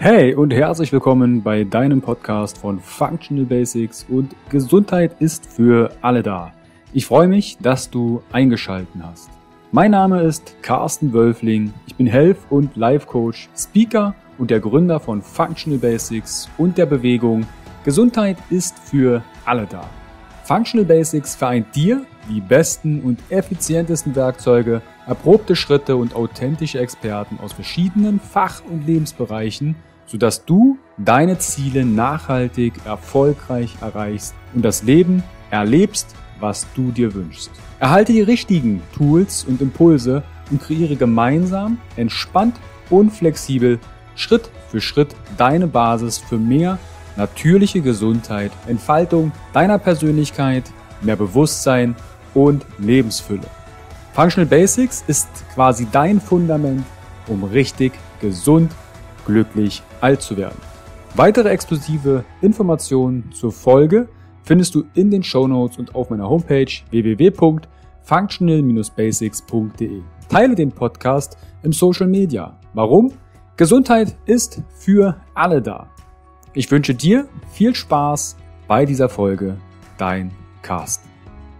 Hey und herzlich willkommen bei deinem Podcast von Functional Basics und Gesundheit ist für alle da. Ich freue mich, dass du eingeschaltet hast. Mein Name ist Carsten Wölfling, ich bin Health- und Life-Coach, Speaker und der Gründer von Functional Basics und der Bewegung Gesundheit ist für alle da. Functional Basics vereint dir die besten und effizientesten Werkzeuge, erprobte Schritte und authentische Experten aus verschiedenen Fach- und Lebensbereichen, sodass du deine Ziele nachhaltig erfolgreich erreichst und das Leben erlebst, was du dir wünschst. Erhalte die richtigen Tools und Impulse und kreiere gemeinsam, entspannt und flexibel Schritt für Schritt deine Basis für mehr natürliche Gesundheit, Entfaltung deiner Persönlichkeit, mehr Bewusstsein und Lebensfülle. Functional Basics ist quasi dein Fundament, um richtig gesund, glücklich alt zu werden. Weitere exklusive Informationen zur Folge findest du in den Shownotes und auf meiner Homepage www.functional-basics.de. Teile den Podcast im Social Media. Warum? Gesundheit ist für alle da. Ich wünsche dir viel Spaß bei dieser Folge. Dein Carsten.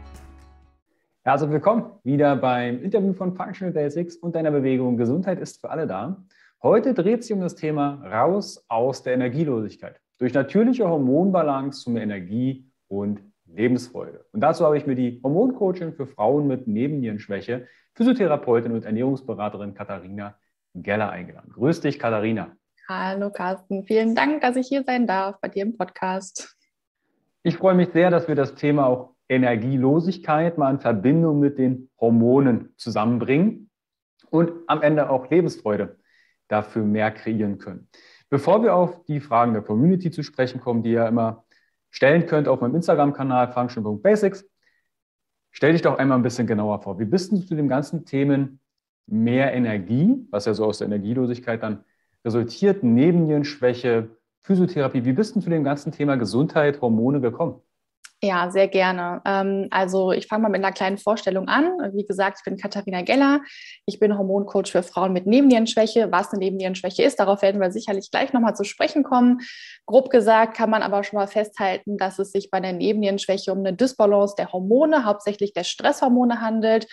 Herzlich willkommen wieder beim Interview von Functional Basics und deiner Bewegung Gesundheit ist für alle da. Heute dreht sich um das Thema raus aus der Energielosigkeit. Durch natürliche Hormonbalance zu mehr Energie und Lebensfreude. Und dazu habe ich mir die Hormoncoachin für Frauen mit Nebennierenschwäche, Physiotherapeutin und Ernährungsberaterin Katharina Geller eingeladen. Grüß dich, Katharina. Hallo Carsten, vielen Dank, dass ich hier sein darf bei dir im Podcast. Ich freue mich sehr, dass wir das Thema auch Energielosigkeit mal in Verbindung mit den Hormonen zusammenbringen und am Ende auch Lebensfreude dafür mehr kreieren können. Bevor wir auf die Fragen der Community zu sprechen kommen, die ihr immer stellen könnt auf meinem Instagram-Kanal function.basics, stell dich doch einmal ein bisschen genauer vor. Wie bist du zu den ganzen Themen mehr Energie, was ja so aus der Energielosigkeit dann resultiert, Nebennierenschwäche, Physiotherapie, wie bist du zu dem ganzen Thema Gesundheit, Hormone gekommen? Ja, sehr gerne. Also ich fange mal mit einer kleinen Vorstellung an. Wie gesagt, ich bin Katharina Geller. Ich bin Hormoncoach für Frauen mit Nebennierenschwäche. Was eine Nebennierenschwäche ist, darauf werden wir sicherlich gleich nochmal zu sprechen kommen. Grob gesagt kann man aber schon mal festhalten, dass es sich bei der Nebennierenschwäche um eine Dysbalance der Hormone, hauptsächlich der Stresshormone handelt.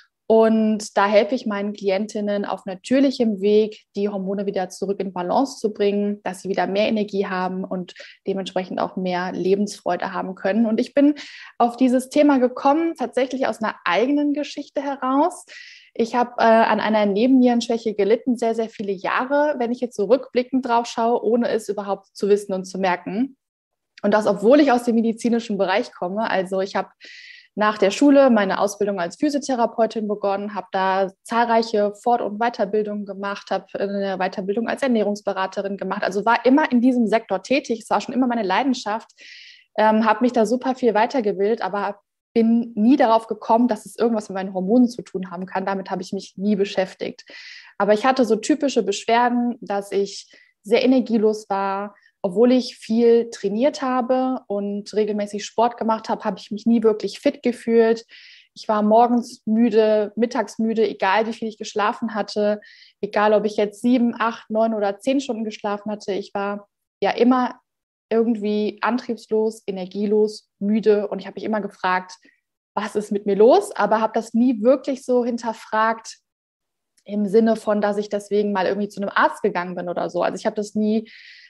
Und da helfe ich meinen Klientinnen auf natürlichem Weg, die Hormone wieder zurück in Balance zu bringen, dass sie wieder mehr Energie haben und dementsprechend auch mehr Lebensfreude haben können. Und ich bin auf dieses Thema gekommen, tatsächlich aus einer eigenen Geschichte heraus. Ich habe an einer Nebennierenschwäche gelitten, sehr, sehr viele Jahre, wenn ich jetzt so rückblickend drauf schaue, ohne es überhaupt zu wissen und zu merken. Und das, obwohl ich aus dem medizinischen Bereich komme. Also ich habe nach der Schule meine Ausbildung als Physiotherapeutin begonnen, habe da zahlreiche Fort- und Weiterbildungen gemacht, habe eine Weiterbildung als Ernährungsberaterin gemacht, also war immer in diesem Sektor tätig, es war schon immer meine Leidenschaft, habe mich da super viel weitergebildet, aber bin nie darauf gekommen, dass es irgendwas mit meinen Hormonen zu tun haben kann. Damit habe ich mich nie beschäftigt. Aber ich hatte so typische Beschwerden, dass ich sehr energielos war. Obwohl ich viel trainiert habe und regelmäßig Sport gemacht habe, habe ich mich nie wirklich fit gefühlt. Ich war morgens müde, mittags müde, egal wie viel ich geschlafen hatte, egal ob ich jetzt 7, 8, 9 oder 10 Stunden geschlafen hatte. Ich war ja immer irgendwie antriebslos, energielos, müde und ich habe mich immer gefragt, was ist mit mir los? Aber habe das nie wirklich so hinterfragt im Sinne von, dass ich deswegen mal irgendwie zu einem Arzt gegangen bin oder so. Also ich habe das nie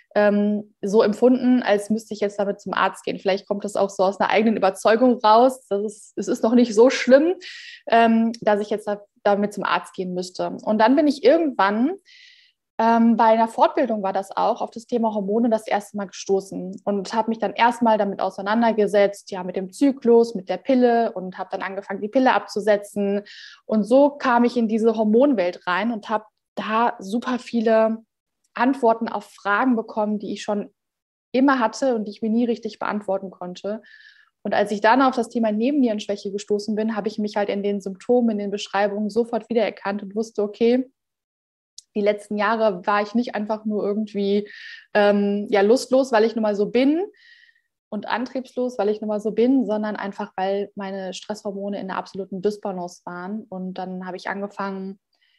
so empfunden, als müsste ich jetzt damit zum Arzt gehen. Vielleicht kommt das auch so aus einer eigenen Überzeugung raus. Es ist noch nicht so schlimm, dass ich jetzt damit zum Arzt gehen müsste. Und dann bin ich irgendwann, bei einer Fortbildung war das auch, auf das Thema Hormone das erste Mal gestoßen und habe mich dann erstmal damit auseinandergesetzt, ja, mit dem Zyklus, mit der Pille und habe dann angefangen, die Pille abzusetzen. Und so kam ich in diese Hormonwelt rein und habe da super viele Antworten auf Fragen bekommen, die ich schon immer hatte und die ich mir nie richtig beantworten konnte. Und als ich dann auf das Thema Nebennierenschwäche gestoßen bin, habe ich mich halt in den Symptomen, in den Beschreibungen sofort wiedererkannt und wusste, okay, die letzten Jahre war ich nicht einfach nur irgendwie ja, lustlos, weil ich nun mal so bin und antriebslos, weil ich nun mal so bin, sondern einfach, weil meine Stresshormone in einer absoluten Dysbalance waren. Und dann habe ich angefangen,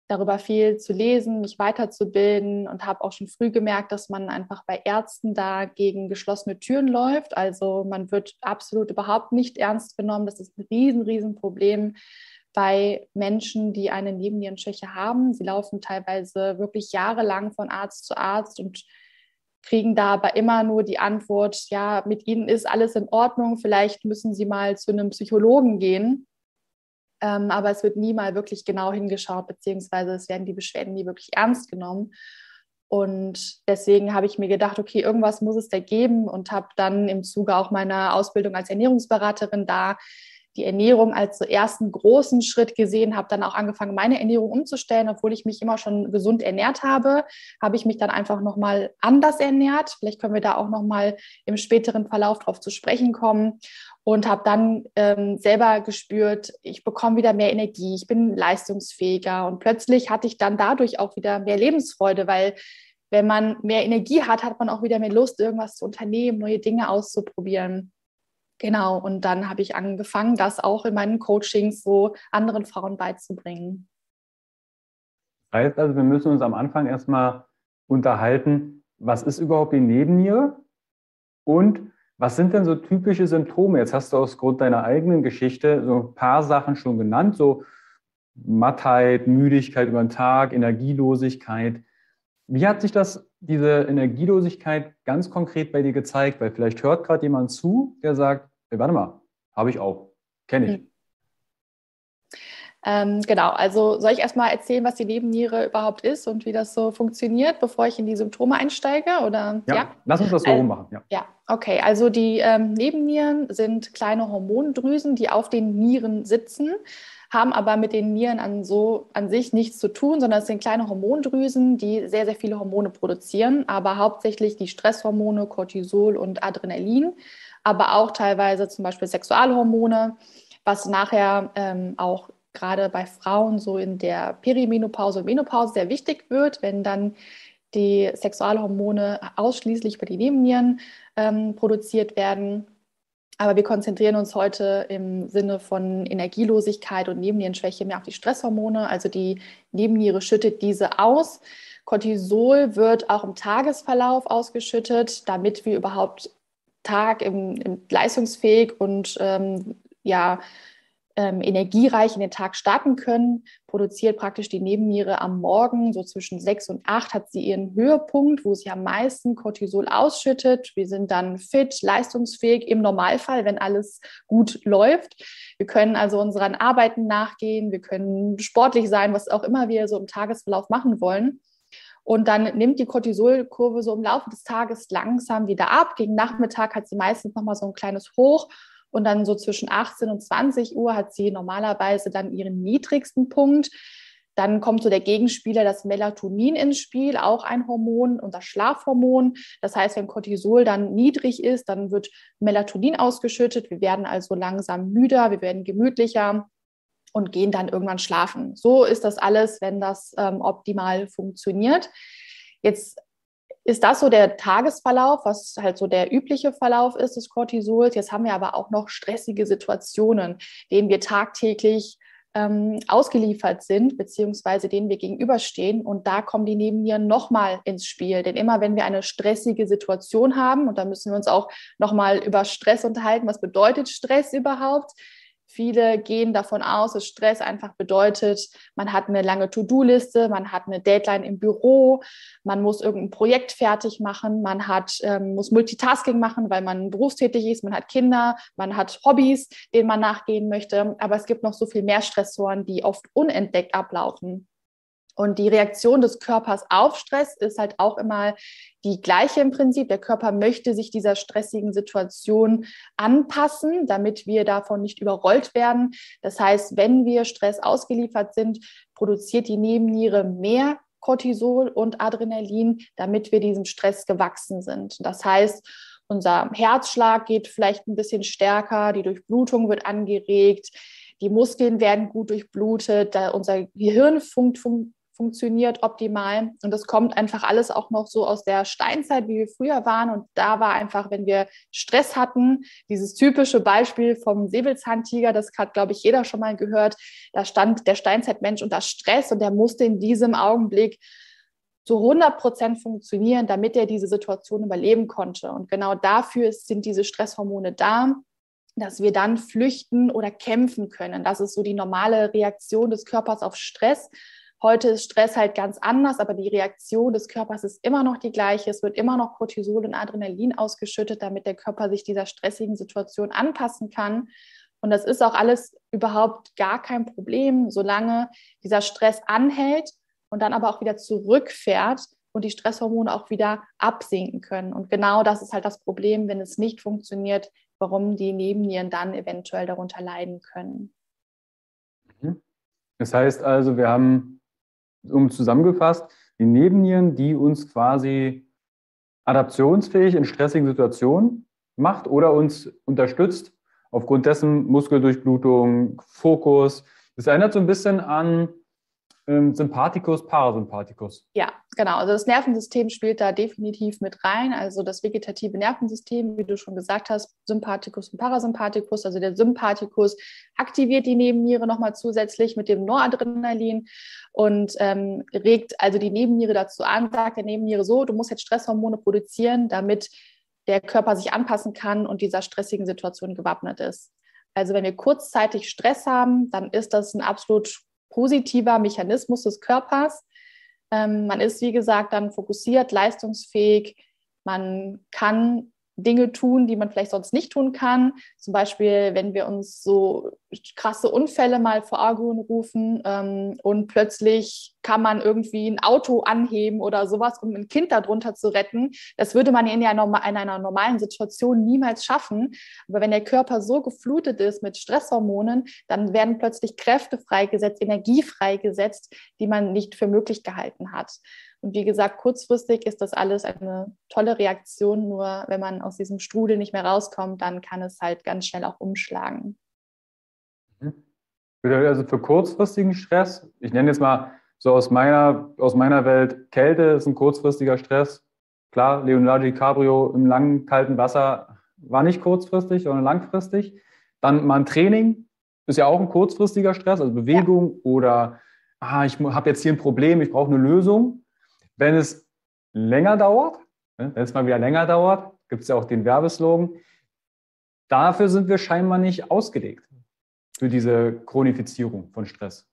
darüber viel zu lesen, mich weiterzubilden und habe auch schon früh gemerkt, dass man einfach bei Ärzten da gegen geschlossene Türen läuft. Also man wird absolut überhaupt nicht ernst genommen. Das ist ein riesen Problem bei Menschen, die eine Nebennierenschwäche haben. Sie laufen teilweise wirklich jahrelang von Arzt zu Arzt und kriegen da aber immer nur die Antwort, ja, mit Ihnen ist alles in Ordnung, vielleicht müssen Sie mal zu einem Psychologen gehen. Aber es wird nie mal wirklich genau hingeschaut, beziehungsweise es werden die Beschwerden nie wirklich ernst genommen. Und deswegen habe ich mir gedacht, okay, irgendwas muss es da geben und habe dann im Zuge auch meiner Ausbildung als Ernährungsberaterin da die Ernährung als so ersten großen Schritt gesehen, habe dann auch angefangen, meine Ernährung umzustellen, obwohl ich mich immer schon gesund ernährt habe ich mich dann einfach nochmal anders ernährt. Vielleicht können wir da auch nochmal im späteren Verlauf drauf zu sprechen kommen und habe dann selber gespürt, ich bekomme wieder mehr Energie, ich bin leistungsfähiger und plötzlich hatte ich dann dadurch auch wieder mehr Lebensfreude, weil wenn man mehr Energie hat, hat man auch wieder mehr Lust, irgendwas zu unternehmen, neue Dinge auszuprobieren. Genau, und dann habe ich angefangen, das auch in meinen Coachings so anderen Frauen beizubringen. Das heißt also, wir müssen uns am Anfang erstmal unterhalten, was ist überhaupt die Nebenniere und was sind denn so typische Symptome? Jetzt hast du aus Grund deiner eigenen Geschichte so ein paar Sachen schon genannt, so Mattheit, Müdigkeit über den Tag, Energielosigkeit. Wie hat sich diese Energielosigkeit ganz konkret bei dir gezeigt? Weil vielleicht hört gerade jemand zu, der sagt, hey, warte mal, habe ich auch, kenne ich. Genau, also soll ich erstmal erzählen, was die Nebenniere überhaupt ist und wie das so funktioniert, bevor ich in die Symptome einsteige? Oder Ja, lass uns das so rummachen. Ja. Ja, okay. Also die Nebennieren sind kleine Hormondrüsen, die auf den Nieren sitzen, haben aber mit den Nieren an sich nichts zu tun, sondern es sind kleine Hormondrüsen, die sehr viele Hormone produzieren, aber hauptsächlich die Stresshormone, Cortisol und Adrenalin, aber auch teilweise zum Beispiel Sexualhormone, was nachher auch gerade bei Frauen so in der Perimenopause und Menopause sehr wichtig wird, wenn dann die Sexualhormone ausschließlich über die Nebennieren produziert werden. Aber wir konzentrieren uns heute im Sinne von Energielosigkeit und Nebennierenschwäche mehr auf die Stresshormone. Also die Nebenniere schüttet diese aus. Cortisol wird auch im Tagesverlauf ausgeschüttet, damit wir überhaupt leistungsfähig und energiereich in den Tag starten können, produziert praktisch die Nebenniere am Morgen, so zwischen 6 und 8 hat sie ihren Höhepunkt, wo sie am meisten Cortisol ausschüttet. Wir sind dann fit, leistungsfähig im Normalfall, wenn alles gut läuft. Wir können also unseren Arbeiten nachgehen, wir können sportlich sein, was auch immer wir so im Tagesverlauf machen wollen. Und dann nimmt die Cortisolkurve so im Laufe des Tages langsam wieder ab. Gegen Nachmittag hat sie meistens nochmal so ein kleines Hoch. Und dann so zwischen 18 und 20 Uhr hat sie normalerweise dann ihren niedrigsten Punkt. Dann kommt so der Gegenspieler, das Melatonin ins Spiel, auch ein Hormon und das Schlafhormon. Das heißt, wenn Cortisol dann niedrig ist, dann wird Melatonin ausgeschüttet. Wir werden also langsam müder, wir werden gemütlicher und gehen dann irgendwann schlafen. So ist das alles, wenn das optimal funktioniert. Jetzt ist das so der Tagesverlauf, was halt so der übliche Verlauf ist des Cortisols. Jetzt haben wir aber auch noch stressige Situationen, denen wir tagtäglich ausgeliefert sind, beziehungsweise denen wir gegenüberstehen. Und da kommen die Nebennieren nochmal ins Spiel. Denn immer wenn wir eine stressige Situation haben, und da müssen wir uns auch nochmal über Stress unterhalten, was bedeutet Stress überhaupt? Viele gehen davon aus, dass Stress einfach bedeutet, man hat eine lange To-Do-Liste, man hat eine Deadline im Büro, man muss irgendein Projekt fertig machen, muss Multitasking machen, weil man berufstätig ist, man hat Kinder, man hat Hobbys, denen man nachgehen möchte. Aber es gibt noch so viel mehr Stressoren, die oft unentdeckt ablaufen. Und die Reaktion des Körpers auf Stress ist halt auch immer die gleiche im Prinzip. Der Körper möchte sich dieser stressigen Situation anpassen, damit wir davon nicht überrollt werden. Das heißt, wenn wir Stress ausgeliefert sind, produziert die Nebenniere mehr Cortisol und Adrenalin, damit wir diesem Stress gewachsen sind. Das heißt, unser Herzschlag geht vielleicht ein bisschen stärker, die Durchblutung wird angeregt, die Muskeln werden gut durchblutet, unser Gehirn funktioniert optimal. Und das kommt einfach alles auch noch so aus der Steinzeit, wie wir früher waren. Und da war einfach, wenn wir Stress hatten, dieses typische Beispiel vom Säbelzahntiger, das hat, glaube ich, jeder schon mal gehört, da stand der Steinzeitmensch unter Stress und der musste in diesem Augenblick zu 100% funktionieren, damit er diese Situation überleben konnte. Und genau dafür sind diese Stresshormone da, dass wir dann flüchten oder kämpfen können. Das ist so die normale Reaktion des Körpers auf Stress. Heute ist Stress halt ganz anders, aber die Reaktion des Körpers ist immer noch die gleiche. Es wird immer noch Cortisol und Adrenalin ausgeschüttet, damit der Körper sich dieser stressigen Situation anpassen kann. Und das ist auch alles überhaupt gar kein Problem, solange dieser Stress anhält und dann aber auch wieder zurückfährt und die Stresshormone auch wieder absinken können. Und genau das ist halt das Problem, wenn es nicht funktioniert, warum die Nebennieren dann eventuell darunter leiden können. Das heißt also, wir haben, zusammengefasst, die Nebennieren, die uns quasi adaptionsfähig in stressigen Situationen macht oder uns unterstützt, aufgrund dessen Muskeldurchblutung, Fokus. Das erinnert so ein bisschen an Sympathikus, Parasympathikus. Ja, genau. Also das Nervensystem spielt da definitiv mit rein. Also das vegetative Nervensystem, wie du schon gesagt hast, Sympathikus und Parasympathikus. Also der Sympathikus aktiviert die Nebenniere nochmal zusätzlich mit dem Noradrenalin und regt also die Nebenniere dazu an, sagt der Nebenniere so, du musst jetzt Stresshormone produzieren, damit der Körper sich anpassen kann und dieser stressigen Situation gewappnet ist. Also wenn wir kurzzeitig Stress haben, dann ist das ein absolut positiver Mechanismus des Körpers. Man ist, wie gesagt, dann fokussiert, leistungsfähig. Man kann Dinge tun, die man vielleicht sonst nicht tun kann. Zum Beispiel, wenn wir uns so krasse Unfälle mal vor Augen rufen und plötzlich kann man irgendwie ein Auto anheben oder sowas, um ein Kind darunter zu retten. Das würde man in einer normalen Situation niemals schaffen. Aber wenn der Körper so geflutet ist mit Stresshormonen, dann werden plötzlich Kräfte freigesetzt, Energie freigesetzt, die man nicht für möglich gehalten hat. Und wie gesagt, kurzfristig ist das alles eine tolle Reaktion, nur wenn man aus diesem Strudel nicht mehr rauskommt, dann kann es halt ganz schnell auch umschlagen. Also für kurzfristigen Stress, ich nenne jetzt mal so aus meiner Welt, Kälte ist ein kurzfristiger Stress. Klar, Leonardo DiCaprio im langen, kalten Wasser war nicht kurzfristig, sondern langfristig. Dann mal ein Training ist ja auch ein kurzfristiger Stress, also Bewegung oder ich habe jetzt hier ein Problem, ich brauche eine Lösung. Wenn es länger dauert, wenn es mal wieder länger dauert, gibt es ja auch den Werbeslogan, dafür sind wir scheinbar nicht ausgelegt, für diese Chronifizierung von Stress.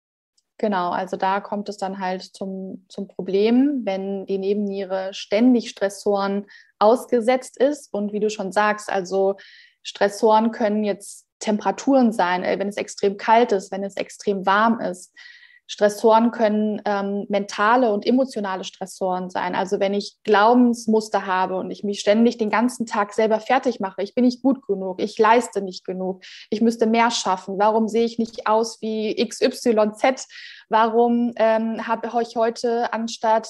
Genau, also da kommt es dann halt zum Problem, wenn die Nebenniere ständig Stressoren ausgesetzt ist. Und wie du schon sagst, also Stressoren können jetzt Temperaturen sein, wenn es extrem kalt ist, wenn es extrem warm ist. Stressoren können mentale und emotionale Stressoren sein. Also wenn ich Glaubensmuster habe und ich mich ständig den ganzen Tag selber fertig mache, ich bin nicht gut genug, ich leiste nicht genug, ich müsste mehr schaffen, warum sehe ich nicht aus wie XYZ, warum habe ich heute anstatt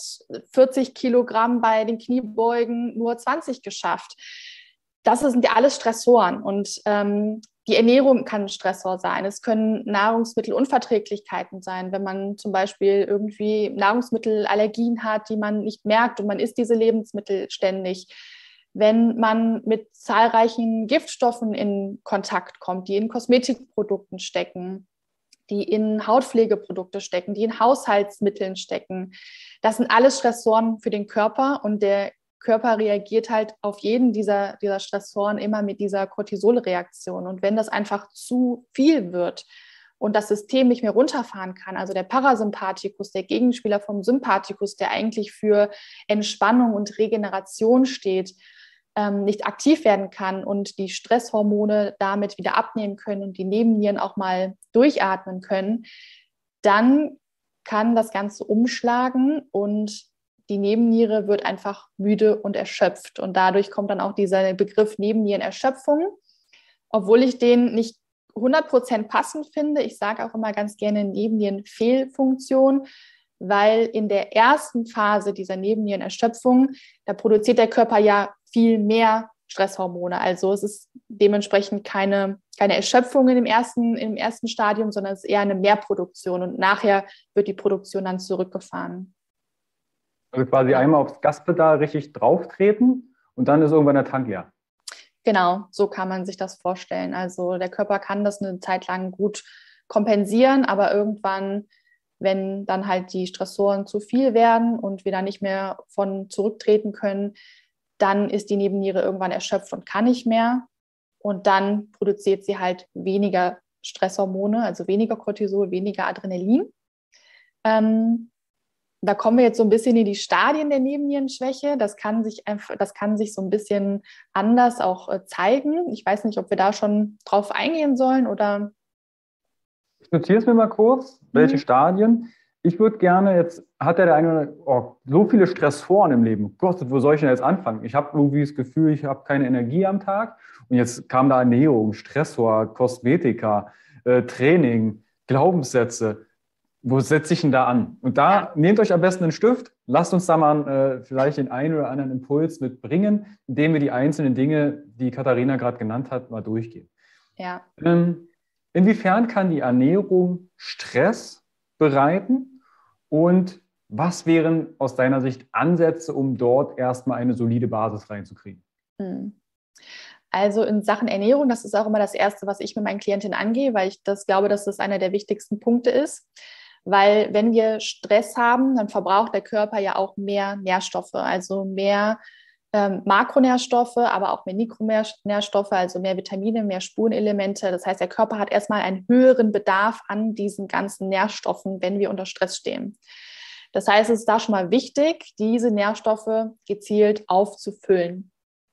40 Kilogramm bei den Kniebeugen nur 20 geschafft. Das sind ja alles Stressoren und die Ernährung kann ein Stressor sein. Es können Nahrungsmittelunverträglichkeiten sein, wenn man zum Beispiel irgendwie Nahrungsmittelallergien hat, die man nicht merkt und man isst diese Lebensmittel ständig. Wenn man mit zahlreichen Giftstoffen in Kontakt kommt, die in Kosmetikprodukten stecken, die in Hautpflegeprodukte stecken, die in Haushaltsmitteln stecken. Das sind alles Stressoren für den Körper und der Körper reagiert halt auf jeden dieser Stressoren immer mit dieser Cortisolreaktion. Und wenn das einfach zu viel wird und das System nicht mehr runterfahren kann, also der Parasympathikus, der Gegenspieler vom Sympathikus, der eigentlich für Entspannung und Regeneration steht, nicht aktiv werden kann und die Stresshormone damit wieder abnehmen können und die Nebennieren auch mal durchatmen können, dann kann das Ganze umschlagen und die Nebenniere wird einfach müde und erschöpft. Und dadurch kommt dann auch dieser Begriff Nebennierenerschöpfung, obwohl ich den nicht 100% passend finde. Ich sage auch immer ganz gerne Nebennierenfehlfunktion, weil in der ersten Phase dieser Nebennierenerschöpfung, da produziert der Körper ja viel mehr Stresshormone. Also es ist dementsprechend keine keine Erschöpfung im ersten Stadium, sondern es ist eher eine Mehrproduktion und nachher wird die Produktion dann zurückgefahren. Also quasi einmal aufs Gaspedal richtig drauf treten und dann ist irgendwann der Tank leer. Genau, so kann man sich das vorstellen. Also der Körper kann das eine Zeit lang gut kompensieren, aber irgendwann, wenn dann halt die Stressoren zu viel werden und wir da nicht mehr von zurücktreten können, dann ist die Nebenniere irgendwann erschöpft und kann nicht mehr. Und dann produziert sie halt weniger Stresshormone, also weniger Cortisol, weniger Adrenalin. Da kommen wir jetzt so ein bisschen in die Stadien der Nebennierenschwäche. Das kann sich so ein bisschen anders auch zeigen. Ich weiß nicht, ob wir da schon drauf eingehen sollen oder. Ich notiere es mir mal kurz, welche Stadien. Ich würde gerne, jetzt hat ja der eine oder andere, so viele Stressoren im Leben. Gott, wo soll ich denn jetzt anfangen? Ich habe irgendwie das Gefühl, ich habe keine Energie am Tag. Und jetzt kam da Ernährung, Stressor, Kosmetika, Training, Glaubenssätze. Wo setze ich denn da an? Und da nehmt euch am besten einen Stift, lasst uns da mal vielleicht den einen oder anderen Impuls mitbringen, indem wir die einzelnen Dinge, die Katharina gerade genannt hat, mal durchgehen. Ja. Inwiefern kann die Ernährung Stress bereiten und was wären aus deiner Sicht Ansätze, um dort erstmal eine solide Basis reinzukriegen? Also in Sachen Ernährung, das ist auch immer das Erste, was ich mit meinen Klientinnen angehe, weil ich glaube, dass das einer der wichtigsten Punkte ist. Weil wenn wir Stress haben, dann verbraucht der Körper ja auch mehr Nährstoffe, also mehr Makronährstoffe, aber auch mehr Mikronährstoffe, also mehr Vitamine, mehr Spurenelemente. Das heißt, der Körper hat erstmal einen höheren Bedarf an diesen ganzen Nährstoffen, wenn wir unter Stress stehen. Das heißt, es ist da schon mal wichtig, diese Nährstoffe gezielt aufzufüllen.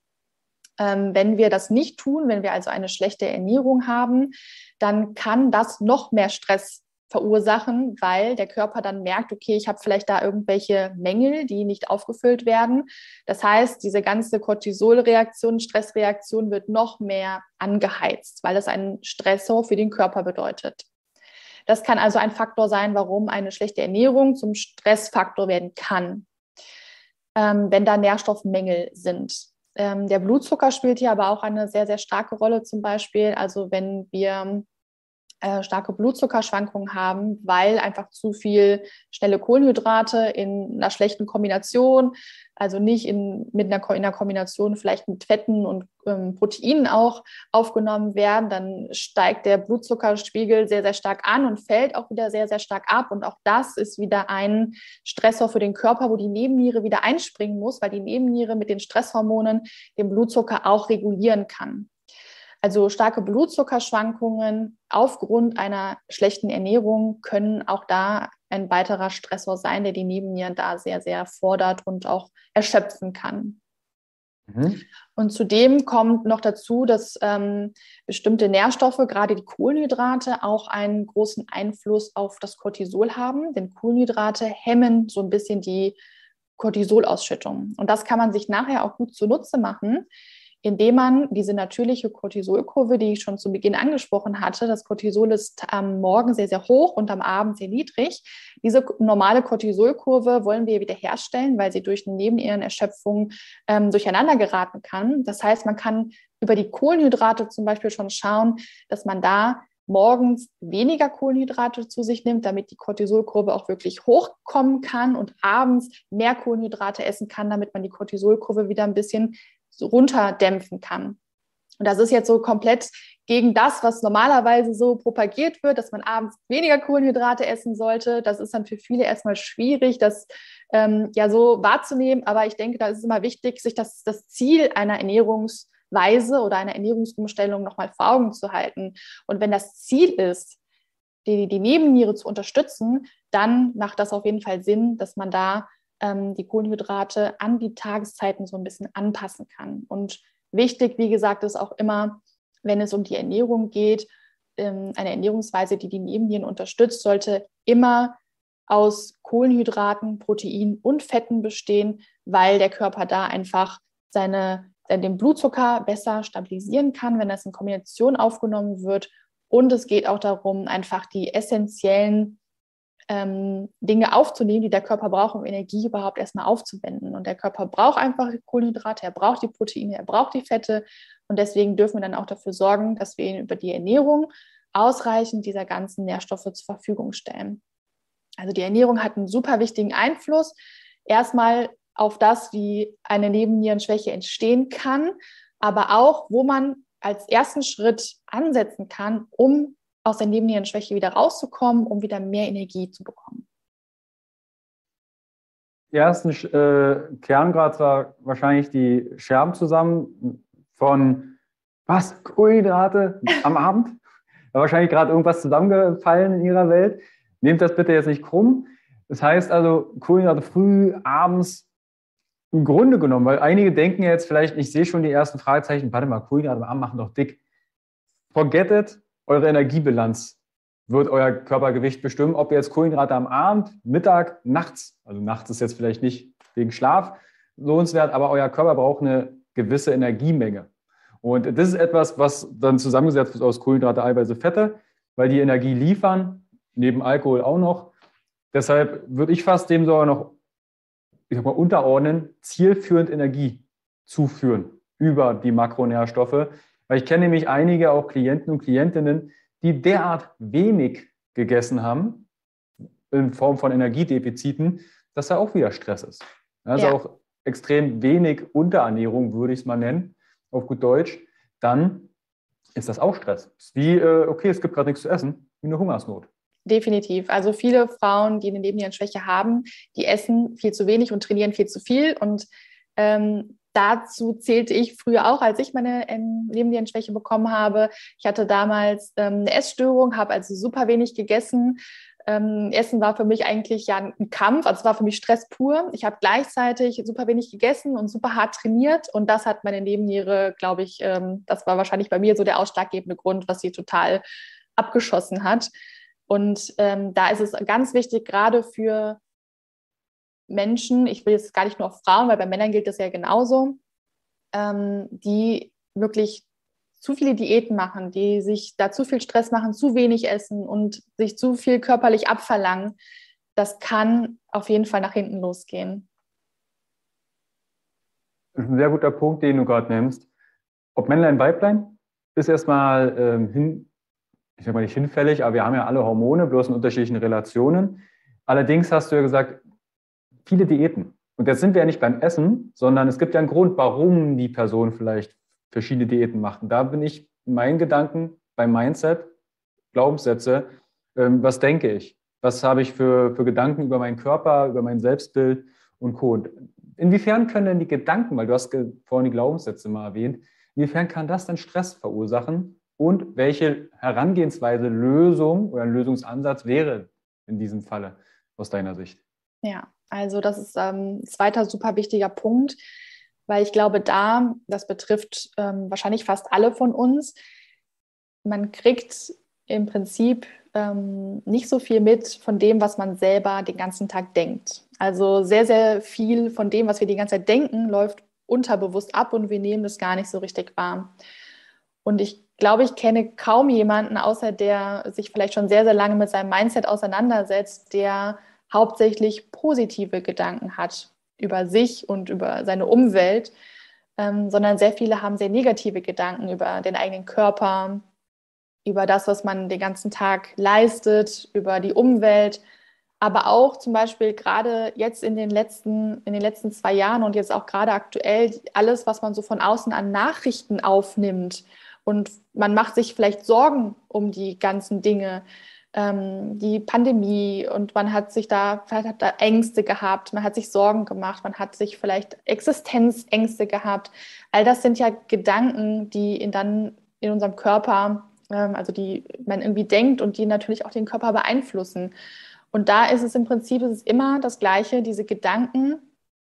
Wenn wir das nicht tun, wenn wir also eine schlechte Ernährung haben, dann kann das noch mehr Stress verursachen, weil der Körper dann merkt, okay, ich habe vielleicht da irgendwelche Mängel, die nicht aufgefüllt werden. Das heißt, diese ganze Cortisolreaktion, Stressreaktion wird noch mehr angeheizt, weil das einen Stressor für den Körper bedeutet. Das kann also ein Faktor sein, warum eine schlechte Ernährung zum Stressfaktor werden kann, wenn da Nährstoffmängel sind. Der Blutzucker spielt hier aber auch eine sehr, sehr starke Rolle zum Beispiel. Also wenn wir starke Blutzuckerschwankungen haben, weil einfach zu viel schnelle Kohlenhydrate in einer schlechten Kombination, also nicht in einer Kombination vielleicht mit Fetten und Proteinen auch aufgenommen werden, dann steigt der Blutzuckerspiegel sehr, sehr stark an und fällt auch wieder sehr, sehr stark ab. Und auch das ist wieder ein Stressor für den Körper, wo die Nebenniere wieder einspringen muss, weil die Nebenniere mit den Stresshormonen den Blutzucker auch regulieren kann. Also starke Blutzuckerschwankungen aufgrund einer schlechten Ernährung können auch da ein weiterer Stressor sein, der die Nebennieren da sehr, sehr fordert und auch erschöpfen kann. Und zudem kommt noch dazu, dass bestimmte Nährstoffe, gerade die Kohlenhydrate, auch einen großen Einfluss auf das Cortisol haben. Denn Kohlenhydrate hemmen so ein bisschen die Cortisolausschüttung. Und das kann man sich nachher auch gut zunutze machen, indem man diese natürliche Cortisolkurve, die ich schon zu Beginn angesprochen hatte, das Cortisol ist am Morgen sehr, sehr hoch und am Abend sehr niedrig. Diese normale Cortisolkurve wollen wir wiederherstellen, weil sie durch eine Nebenierenerschöpfung durcheinander geraten kann. Das heißt, man kann über die Kohlenhydrate zum Beispiel schon schauen, dass man da morgens weniger Kohlenhydrate zu sich nimmt, damit die Cortisolkurve auch wirklich hochkommen kann und abends mehr Kohlenhydrate essen kann, damit man die Cortisolkurve wieder ein bisschen so runterdämpfen kann. Und das ist jetzt so komplett gegen das, was normalerweise so propagiert wird, dass man abends weniger Kohlenhydrate essen sollte. Das ist dann für viele erstmal schwierig, das ja so wahrzunehmen. Aber ich denke, da ist es immer wichtig, sich das Ziel einer Ernährungsweise oder einer Ernährungsumstellung nochmal vor Augen zu halten. Und wenn das Ziel ist, die Nebenniere zu unterstützen, dann macht das auf jeden Fall Sinn, dass man da die Kohlenhydrate an die Tageszeiten so ein bisschen anpassen kann. Und wichtig, wie gesagt, ist auch immer, wenn es um die Ernährung geht, eine Ernährungsweise, die die Nebennieren unterstützt, sollte immer aus Kohlenhydraten, Proteinen und Fetten bestehen, weil der Körper da einfach den Blutzucker besser stabilisieren kann, wenn das in Kombination aufgenommen wird. Und es geht auch darum, einfach die essentiellen Dinge aufzunehmen, die der Körper braucht, um Energie überhaupt erstmal aufzuwenden. Und der Körper braucht einfach Kohlenhydrate, er braucht die Proteine, er braucht die Fette. Und deswegen dürfen wir dann auch dafür sorgen, dass wir ihn über die Ernährung ausreichend dieser ganzen Nährstoffe zur Verfügung stellen. Also die Ernährung hat einen super wichtigen Einfluss. Erstmal auf das, wie eine Nebennierenschwäche entstehen kann, aber auch, wo man als ersten Schritt ansetzen kann, um aus der Nebennierenschwäche wieder rauszukommen, um wieder mehr Energie zu bekommen. Ersten Kerngrad war wahrscheinlich die Scherben zusammen von was? Kohlenhydrate am Abend? War wahrscheinlich gerade irgendwas zusammengefallen in ihrer Welt. Nehmt das bitte jetzt nicht krumm. Das heißt also, Kohlenhydrate früh, abends, im Grunde genommen, weil einige denken jetzt vielleicht, ich sehe schon die ersten Fragezeichen, warte mal, Kohlenhydrate am Abend machen doch dick. Forget it. Eure Energiebilanz wird euer Körpergewicht bestimmen, ob ihr jetzt Kohlenhydrate am Abend, Mittag, nachts, also nachts ist jetzt vielleicht nicht wegen Schlaf lohnenswert, aber euer Körper braucht eine gewisse Energiemenge. Und das ist etwas, was dann zusammengesetzt ist aus Kohlenhydrate, Eiweiße, Fette, weil die Energie liefern, neben Alkohol auch noch. Deshalb würde ich fast dem sogar noch, ich sag mal, unterordnen, zielführend Energie zuführen über die Makronährstoffe. Weil ich kenne nämlich einige auch Klienten und Klientinnen, die derart wenig gegessen haben, in Form von Energiedefiziten, dass da auch wieder Stress ist. Also auch extrem wenig Unterernährung, würde ich es mal nennen, auf gut Deutsch, dann ist das auch Stress. Es ist wie, okay, es gibt gerade nichts zu essen, wie eine Hungersnot. Definitiv. Also viele Frauen, die eine Nebennierenschwäche haben, die essen viel zu wenig und trainieren viel zu viel. Und dazu zählte ich früher auch, als ich meine Nebennierenschwäche bekommen habe. Ich hatte damals eine Essstörung, habe also super wenig gegessen. Essen war für mich eigentlich ja ein Kampf, also es war für mich Stress pur. Ich habe gleichzeitig super wenig gegessen und super hart trainiert und das hat meine Nebenniere, glaube ich, das war wahrscheinlich bei mir so der ausschlaggebende Grund, was sie total abgeschossen hat. Und da ist es ganz wichtig, gerade für Menschen, ich will jetzt gar nicht nur auf Frauen, weil bei Männern gilt das ja genauso, die wirklich zu viele Diäten machen, die sich da zu viel Stress machen, zu wenig essen und sich zu viel körperlich abverlangen, das kann auf jeden Fall nach hinten losgehen. Das ist ein sehr guter Punkt, den du gerade nimmst. Ob Männlein, Weiblein, ist erstmal ich sage mal nicht hinfällig, aber wir haben ja alle Hormone, bloß in unterschiedlichen Relationen. Allerdings hast du ja gesagt, viele Diäten. Und jetzt sind wir ja nicht beim Essen, sondern es gibt ja einen Grund, warum die Person vielleicht verschiedene Diäten macht. Und da bin ich in meinen Gedanken beim Mindset, Glaubenssätze, was denke ich? Was habe ich für Gedanken über meinen Körper, über mein Selbstbild und Co. Und inwiefern können denn die Gedanken, weil du hast vorhin die Glaubenssätze mal erwähnt, inwiefern kann das dann Stress verursachen? Und welche Herangehensweise, Lösung oder ein Lösungsansatz wäre in diesem Falle aus deiner Sicht? Ja, also das ist ein zweiter super wichtiger Punkt, weil ich glaube, das betrifft wahrscheinlich fast alle von uns. Man kriegt im Prinzip nicht so viel mit von dem, was man selber den ganzen Tag denkt. Also sehr, sehr viel von dem, was wir die ganze Zeit denken, läuft unterbewusst ab und wir nehmen das gar nicht so richtig wahr. Und ich glaube, ich kenne kaum jemanden, außer der sich vielleicht schon sehr, sehr lange mit seinem Mindset auseinandersetzt, der hauptsächlich positive Gedanken hat über sich und über seine Umwelt, sondern sehr viele haben sehr negative Gedanken über den eigenen Körper, über das, was man den ganzen Tag leistet, über die Umwelt, aber auch zum Beispiel gerade jetzt in den letzten 2 Jahren und jetzt auch gerade aktuell alles, was man so von außen an Nachrichten aufnimmt. Und man macht sich vielleicht Sorgen um die ganzen Dinge, die Pandemie und man hat da Ängste gehabt, man hat sich Sorgen gemacht, man hat sich vielleicht Existenzängste gehabt. All das sind ja Gedanken, die dann in unserem Körper, also die man irgendwie denkt und die natürlich auch den Körper beeinflussen. Und da ist es im Prinzip immer das Gleiche, diese Gedanken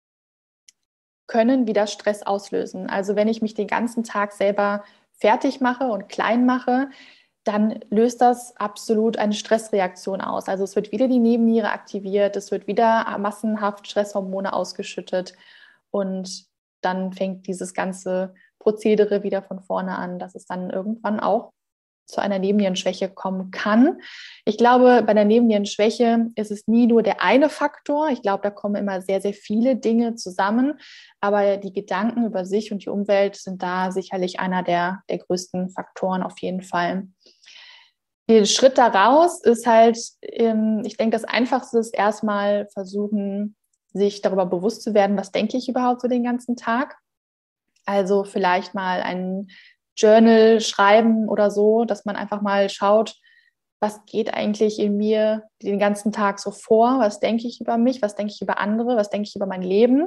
können wieder Stress auslösen. Also wenn ich mich den ganzen Tag selber fertig mache und klein mache, dann löst das absolut eine Stressreaktion aus. Also es wird wieder die Nebenniere aktiviert, es wird wieder massenhaft Stresshormone ausgeschüttet und dann fängt dieses ganze Prozedere wieder von vorne an, dass es dann irgendwann auch zu einer Nebennierenschwäche kommen kann. Ich glaube, bei der Nebennierenschwäche ist es nie nur der eine Faktor. Ich glaube, da kommen immer sehr, sehr viele Dinge zusammen. Aber die Gedanken über sich und die Umwelt sind da sicherlich einer der größten Faktoren auf jeden Fall. Der Schritt daraus ist halt, ich denke, das Einfachste ist erstmal versuchen, sich darüber bewusst zu werden, was denke ich überhaupt so den ganzen Tag. Also vielleicht mal ein Journal schreiben oder so, dass man einfach mal schaut, was geht eigentlich in mir den ganzen Tag so vor, was denke ich über mich, was denke ich über andere, was denke ich über mein Leben.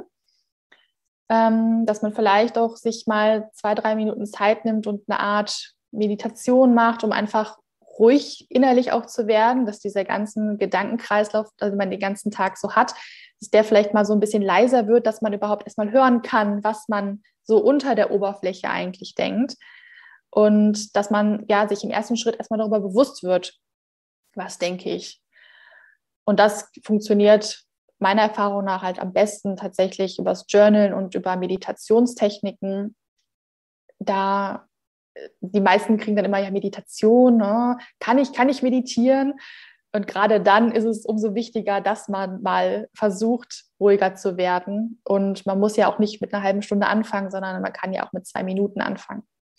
Dass man vielleicht auch sich mal 2-3 Minuten Zeit nimmt und eine Art Meditation macht, um einfach ruhig innerlich auch zu werden, dass dieser ganzen Gedankenkreislauf, also man den ganzen Tag so hat, dass der vielleicht mal so ein bisschen leiser wird, dass man überhaupt erstmal hören kann, was man so unter der Oberfläche eigentlich denkt. Und dass man ja sich im ersten Schritt erstmal darüber bewusst wird, was denke ich. Und das funktioniert meiner Erfahrung nach halt am besten tatsächlich übers Journalen und über Meditationstechniken. Da die meisten kriegen dann immer ja Meditation, ne? Kann ich meditieren? Und gerade dann ist es umso wichtiger, dass man mal versucht, ruhiger zu werden. Und man muss ja auch nicht mit einer halben Stunde anfangen, sondern man kann ja auch mit 2 Minuten anfangen.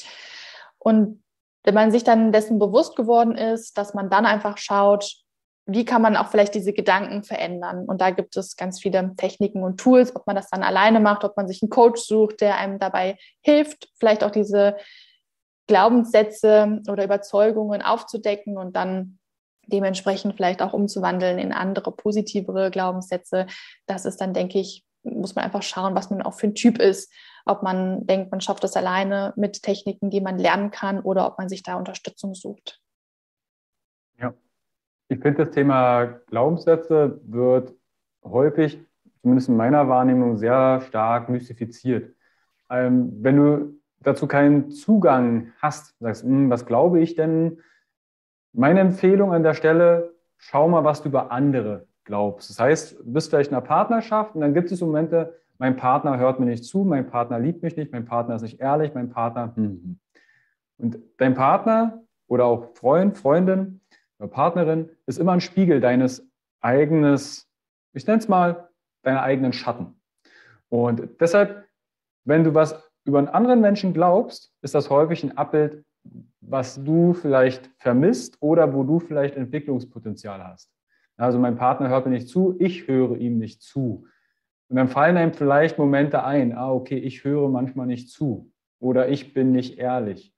Und wenn man sich dann dessen bewusst geworden ist, dass man dann einfach schaut, wie kann man auch vielleicht diese Gedanken verändern? Und da gibt es ganz viele Techniken und Tools, ob man das dann alleine macht, ob man sich einen Coach sucht, der einem dabei hilft, vielleicht auch diese Glaubenssätze oder Überzeugungen aufzudecken und dann dementsprechend vielleicht auch umzuwandeln in andere, positivere Glaubenssätze. Das ist dann, denke ich, muss man einfach schauen, was man auch für ein Typ ist. Ob man denkt, man schafft das alleine mit Techniken, die man lernen kann, oder ob man sich da Unterstützung sucht. Ja, ich finde, das Thema Glaubenssätze wird häufig, zumindest in meiner Wahrnehmung, sehr stark mystifiziert. Wenn du dazu keinen Zugang hast, sagst, was glaube ich denn? Meine Empfehlung an der Stelle, schau mal, was du über andere glaubst. Das heißt, du bist vielleicht in einer Partnerschaft und dann gibt es Momente, mein Partner hört mir nicht zu, mein Partner liebt mich nicht, mein Partner ist nicht ehrlich, mein Partner. Und dein Partner oder auch Freund, Freundin oder Partnerin ist immer ein Spiegel deines eigenes, ich nenne es mal, deiner eigenen Schatten. Und deshalb, wenn du was über einen anderen Menschen glaubst, ist das häufig ein Abbild, was du vielleicht vermisst oder wo du vielleicht Entwicklungspotenzial hast. Also mein Partner hört mir nicht zu, ich höre ihm nicht zu. Und dann fallen einem vielleicht Momente ein, okay, ich höre manchmal nicht zu oder ich bin nicht ehrlich.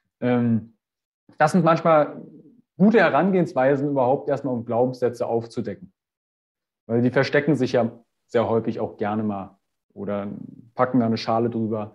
Das sind manchmal gute Herangehensweisen, überhaupt erstmal um Glaubenssätze aufzudecken. Weil die verstecken sich ja sehr häufig auch gerne mal oder packen da eine Schale drüber.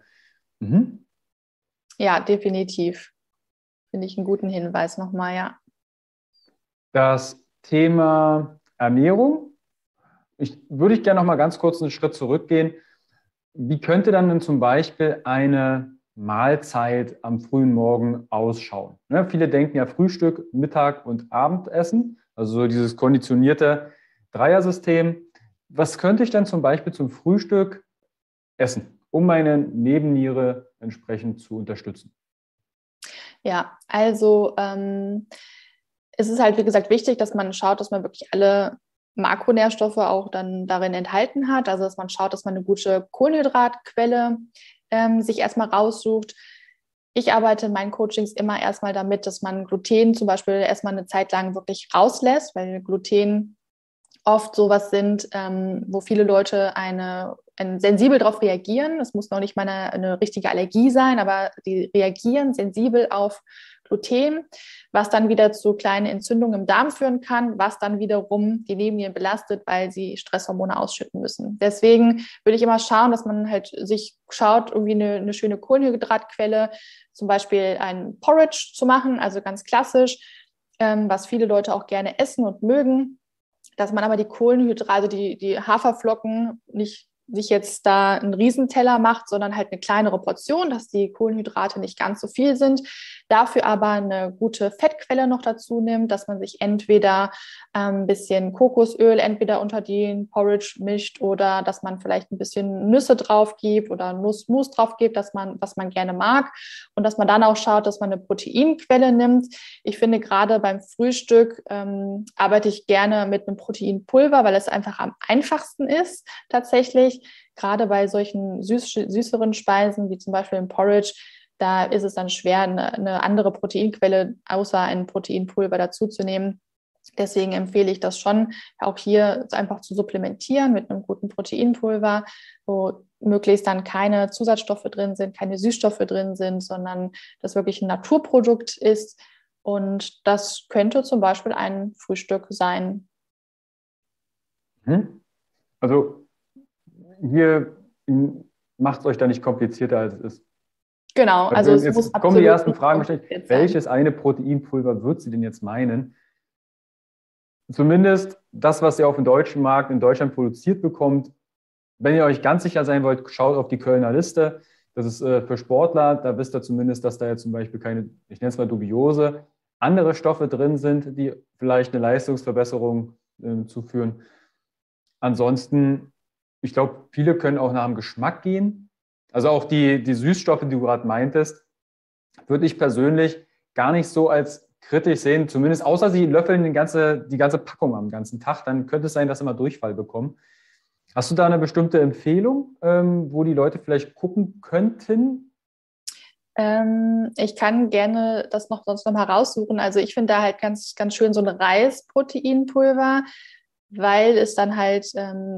Ja, definitiv. Finde ich einen guten Hinweis nochmal, ja. Das Thema Ernährung, würde ich gerne noch mal ganz kurz einen Schritt zurückgehen. Wie könnte dann denn zum Beispiel eine Mahlzeit am frühen Morgen ausschauen? Ne, viele denken ja Frühstück, Mittag und Abendessen, also so dieses konditionierte Dreiersystem. Was könnte ich denn zum Beispiel zum Frühstück essen, um meine Nebenniere entsprechend zu unterstützen? Ja, also es ist halt, wie gesagt, wichtig, dass man schaut, dass man wirklich alle Makronährstoffe auch dann darin enthalten hat. Also dass man schaut, dass man eine gute Kohlenhydratquelle sich erstmal raussucht. Ich arbeite in meinen Coachings immer erstmal damit, dass man Gluten zum Beispiel erstmal eine Zeit lang wirklich rauslässt, weil Gluten oft sowas sind, wo viele Leute sensibel darauf reagieren. Es muss noch nicht mal eine richtige Allergie sein, aber die reagieren sensibel auf Gluten, was dann wieder zu kleinen Entzündungen im Darm führen kann, was dann wiederum die Nebennieren belastet, weil sie Stresshormone ausschütten müssen. Deswegen würde ich immer schauen, dass man halt sich schaut, irgendwie eine schöne Kohlenhydratquelle, zum Beispiel ein Porridge zu machen, also ganz klassisch, was viele Leute auch gerne essen und mögen, dass man aber die Kohlenhydrate, also die Haferflocken nicht sich jetzt da einen Riesenteller macht, sondern halt eine kleinere Portion, dass die Kohlenhydrate nicht ganz so viel sind. dafür aber eine gute Fettquelle noch dazu nimmt, dass man sich entweder ein bisschen Kokosöl entweder unter den Porridge mischt oder dass man vielleicht ein bisschen Nüsse drauf gibt oder Nussmus drauf gibt, was man gerne mag und dass man dann auch schaut, dass man eine Proteinquelle nimmt. Ich finde, gerade beim Frühstück arbeite ich gerne mit einem Proteinpulver, weil es einfach am einfachsten ist tatsächlich. Gerade bei solchen süßeren Speisen, wie zum Beispiel im Porridge, da ist es dann schwer, eine andere Proteinquelle außer ein Proteinpulver dazuzunehmen. Deswegen empfehle ich das schon, auch hier einfach zu supplementieren mit einem guten Proteinpulver, wo möglichst dann keine Zusatzstoffe drin sind, keine Süßstoffe drin sind, sondern das wirklich ein Naturprodukt ist. Und das könnte zum Beispiel ein Frühstück sein. Also hier macht es euch da nicht komplizierter, als es ist. Genau, also es muss jetzt kommen die ersten Fragen sein. wahrscheinlich. Welches eine Proteinpulver wird sie denn jetzt meinen? Zumindest das, was ihr auf dem deutschen Markt in Deutschland produziert bekommt. Wenn ihr euch ganz sicher sein wollt, schaut auf die Kölner Liste. Das ist für Sportler. Da wisst ihr zumindest, dass da ja zum Beispiel keine, ich nenne es mal dubiose, andere Stoffe drin sind, die vielleicht eine Leistungsverbesserung zuführen. Ansonsten, ich glaube, viele können auch nach dem Geschmack gehen. Also auch die Süßstoffe, die du gerade meintest, würde ich persönlich gar nicht so als kritisch sehen. Zumindest außer sie löffeln die ganze Packung am ganzen Tag, dann könnte es sein, dass sie mal Durchfall bekommen. Hast du da eine bestimmte Empfehlung, wo die Leute vielleicht gucken könnten? Ich kann gerne das sonst noch mal raussuchen. Also ich finde da halt ganz, ganz schön so ein Reisproteinpulver, weil es dann halt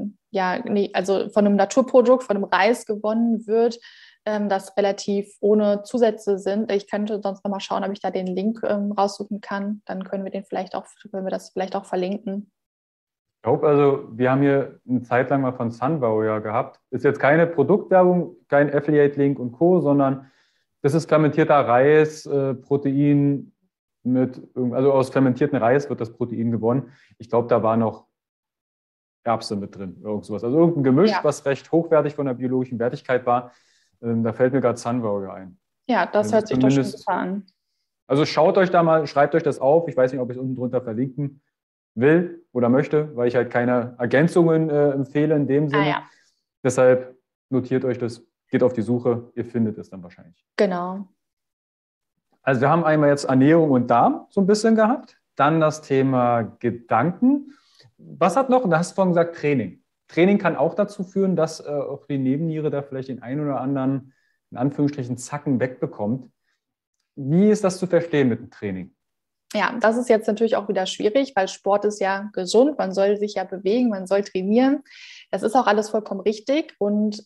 also von einem Naturprodukt, von einem Reis gewonnen wird, das relativ ohne Zusätze sind. Ich könnte sonst noch mal schauen, ob ich da den Link raussuchen kann. Dann können wir das vielleicht auch verlinken. Ich glaube, also wir haben hier eine Zeit lang mal von Sunbow ja gehabt. Ist jetzt keine Produktwerbung, kein Affiliate-Link und Co., sondern das ist fermentierter Reis, Protein also aus fermentiertem Reis wird das Protein gewonnen. Ich glaube, da war noch Erbse mit drin, irgend sowas. Also irgendein Gemisch, was recht hochwertig von der biologischen Wertigkeit war. Da fällt mir gerade Sunburger ein. Ja, das hört sich doch schon super an. Also schaut euch da mal, schreibt euch das auf. Ich weiß nicht, ob ich es unten drunter verlinken will oder möchte, weil ich halt keine Ergänzungen empfehle in dem Sinne. Ja. Deshalb notiert euch das, geht auf die Suche, ihr findet es dann wahrscheinlich. Genau. Also wir haben einmal jetzt Ernährung und Darm so ein bisschen gehabt, dann das Thema Gedanken. Was hat noch, da hast du vorhin gesagt, Training. Training kann auch dazu führen, dass auch die Nebenniere da vielleicht den einen oder anderen, in Anführungsstrichen, Zacken wegbekommt. Wie ist das zu verstehen mit dem Training? Ja, das ist jetzt natürlich auch wieder schwierig, weil Sport ist ja gesund, man soll sich ja bewegen, man soll trainieren. Das ist auch alles vollkommen richtig und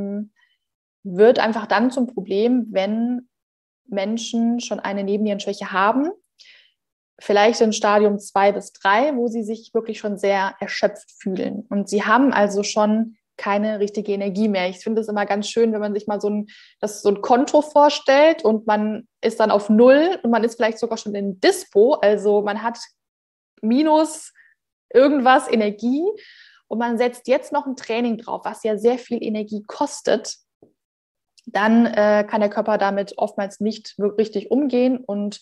wird einfach dann zum Problem, wenn Menschen schon eine Nebennierenschwäche haben, vielleicht in Stadium 2 bis 3, wo sie sich wirklich schon sehr erschöpft fühlen. Und sie haben also schon keine richtige Energie mehr. Ich finde es immer ganz schön, wenn man sich mal so ein Konto vorstellt und man ist dann auf Null und man ist vielleicht sogar schon in Dispo, also man hat minus irgendwas Energie und man setzt jetzt noch ein Training drauf, was ja sehr viel Energie kostet, dann kann der Körper damit oftmals nicht wirklich richtig umgehen und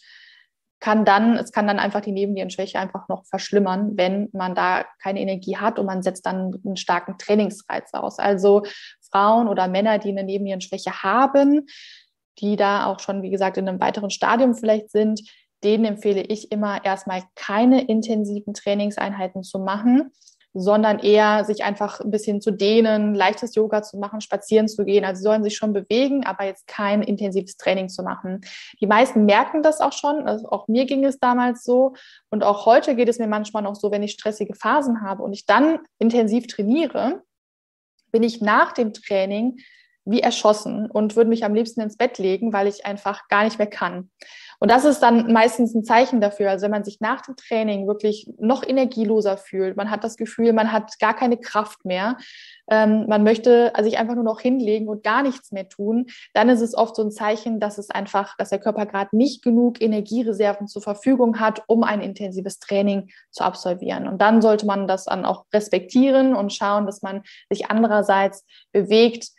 es kann dann einfach die Nebennierenschwäche einfach noch verschlimmern, wenn man da keine Energie hat und man setzt dann einen starken Trainingsreiz aus. Also Frauen oder Männer, die eine Nebennierenschwäche haben, die da auch schon, wie gesagt, in einem weiteren Stadium vielleicht sind, denen empfehle ich immer erstmal keine intensiven Trainingseinheiten zu machen, sondern eher sich einfach ein bisschen zu dehnen, leichtes Yoga zu machen, spazieren zu gehen. Also sie sollen sich schon bewegen, aber jetzt kein intensives Training zu machen. Die meisten merken das auch schon. Also auch mir ging es damals so. Und auch heute geht es mir manchmal noch so, wenn ich stressige Phasen habe und ich dann intensiv trainiere, bin ich nach dem Training wie erschossen und würde mich am liebsten ins Bett legen, weil ich einfach gar nicht mehr kann. Und das ist dann meistens ein Zeichen dafür. Also wenn man sich nach dem Training wirklich noch energieloser fühlt, man hat das Gefühl, man hat gar keine Kraft mehr, man möchte sich einfach nur noch hinlegen und gar nichts mehr tun, dann ist es oft so ein Zeichen, dass der Körper gerade nicht genug Energiereserven zur Verfügung hat, um ein intensives Training zu absolvieren. Und dann sollte man das dann auch respektieren und schauen, dass man sich andererseits bewegt,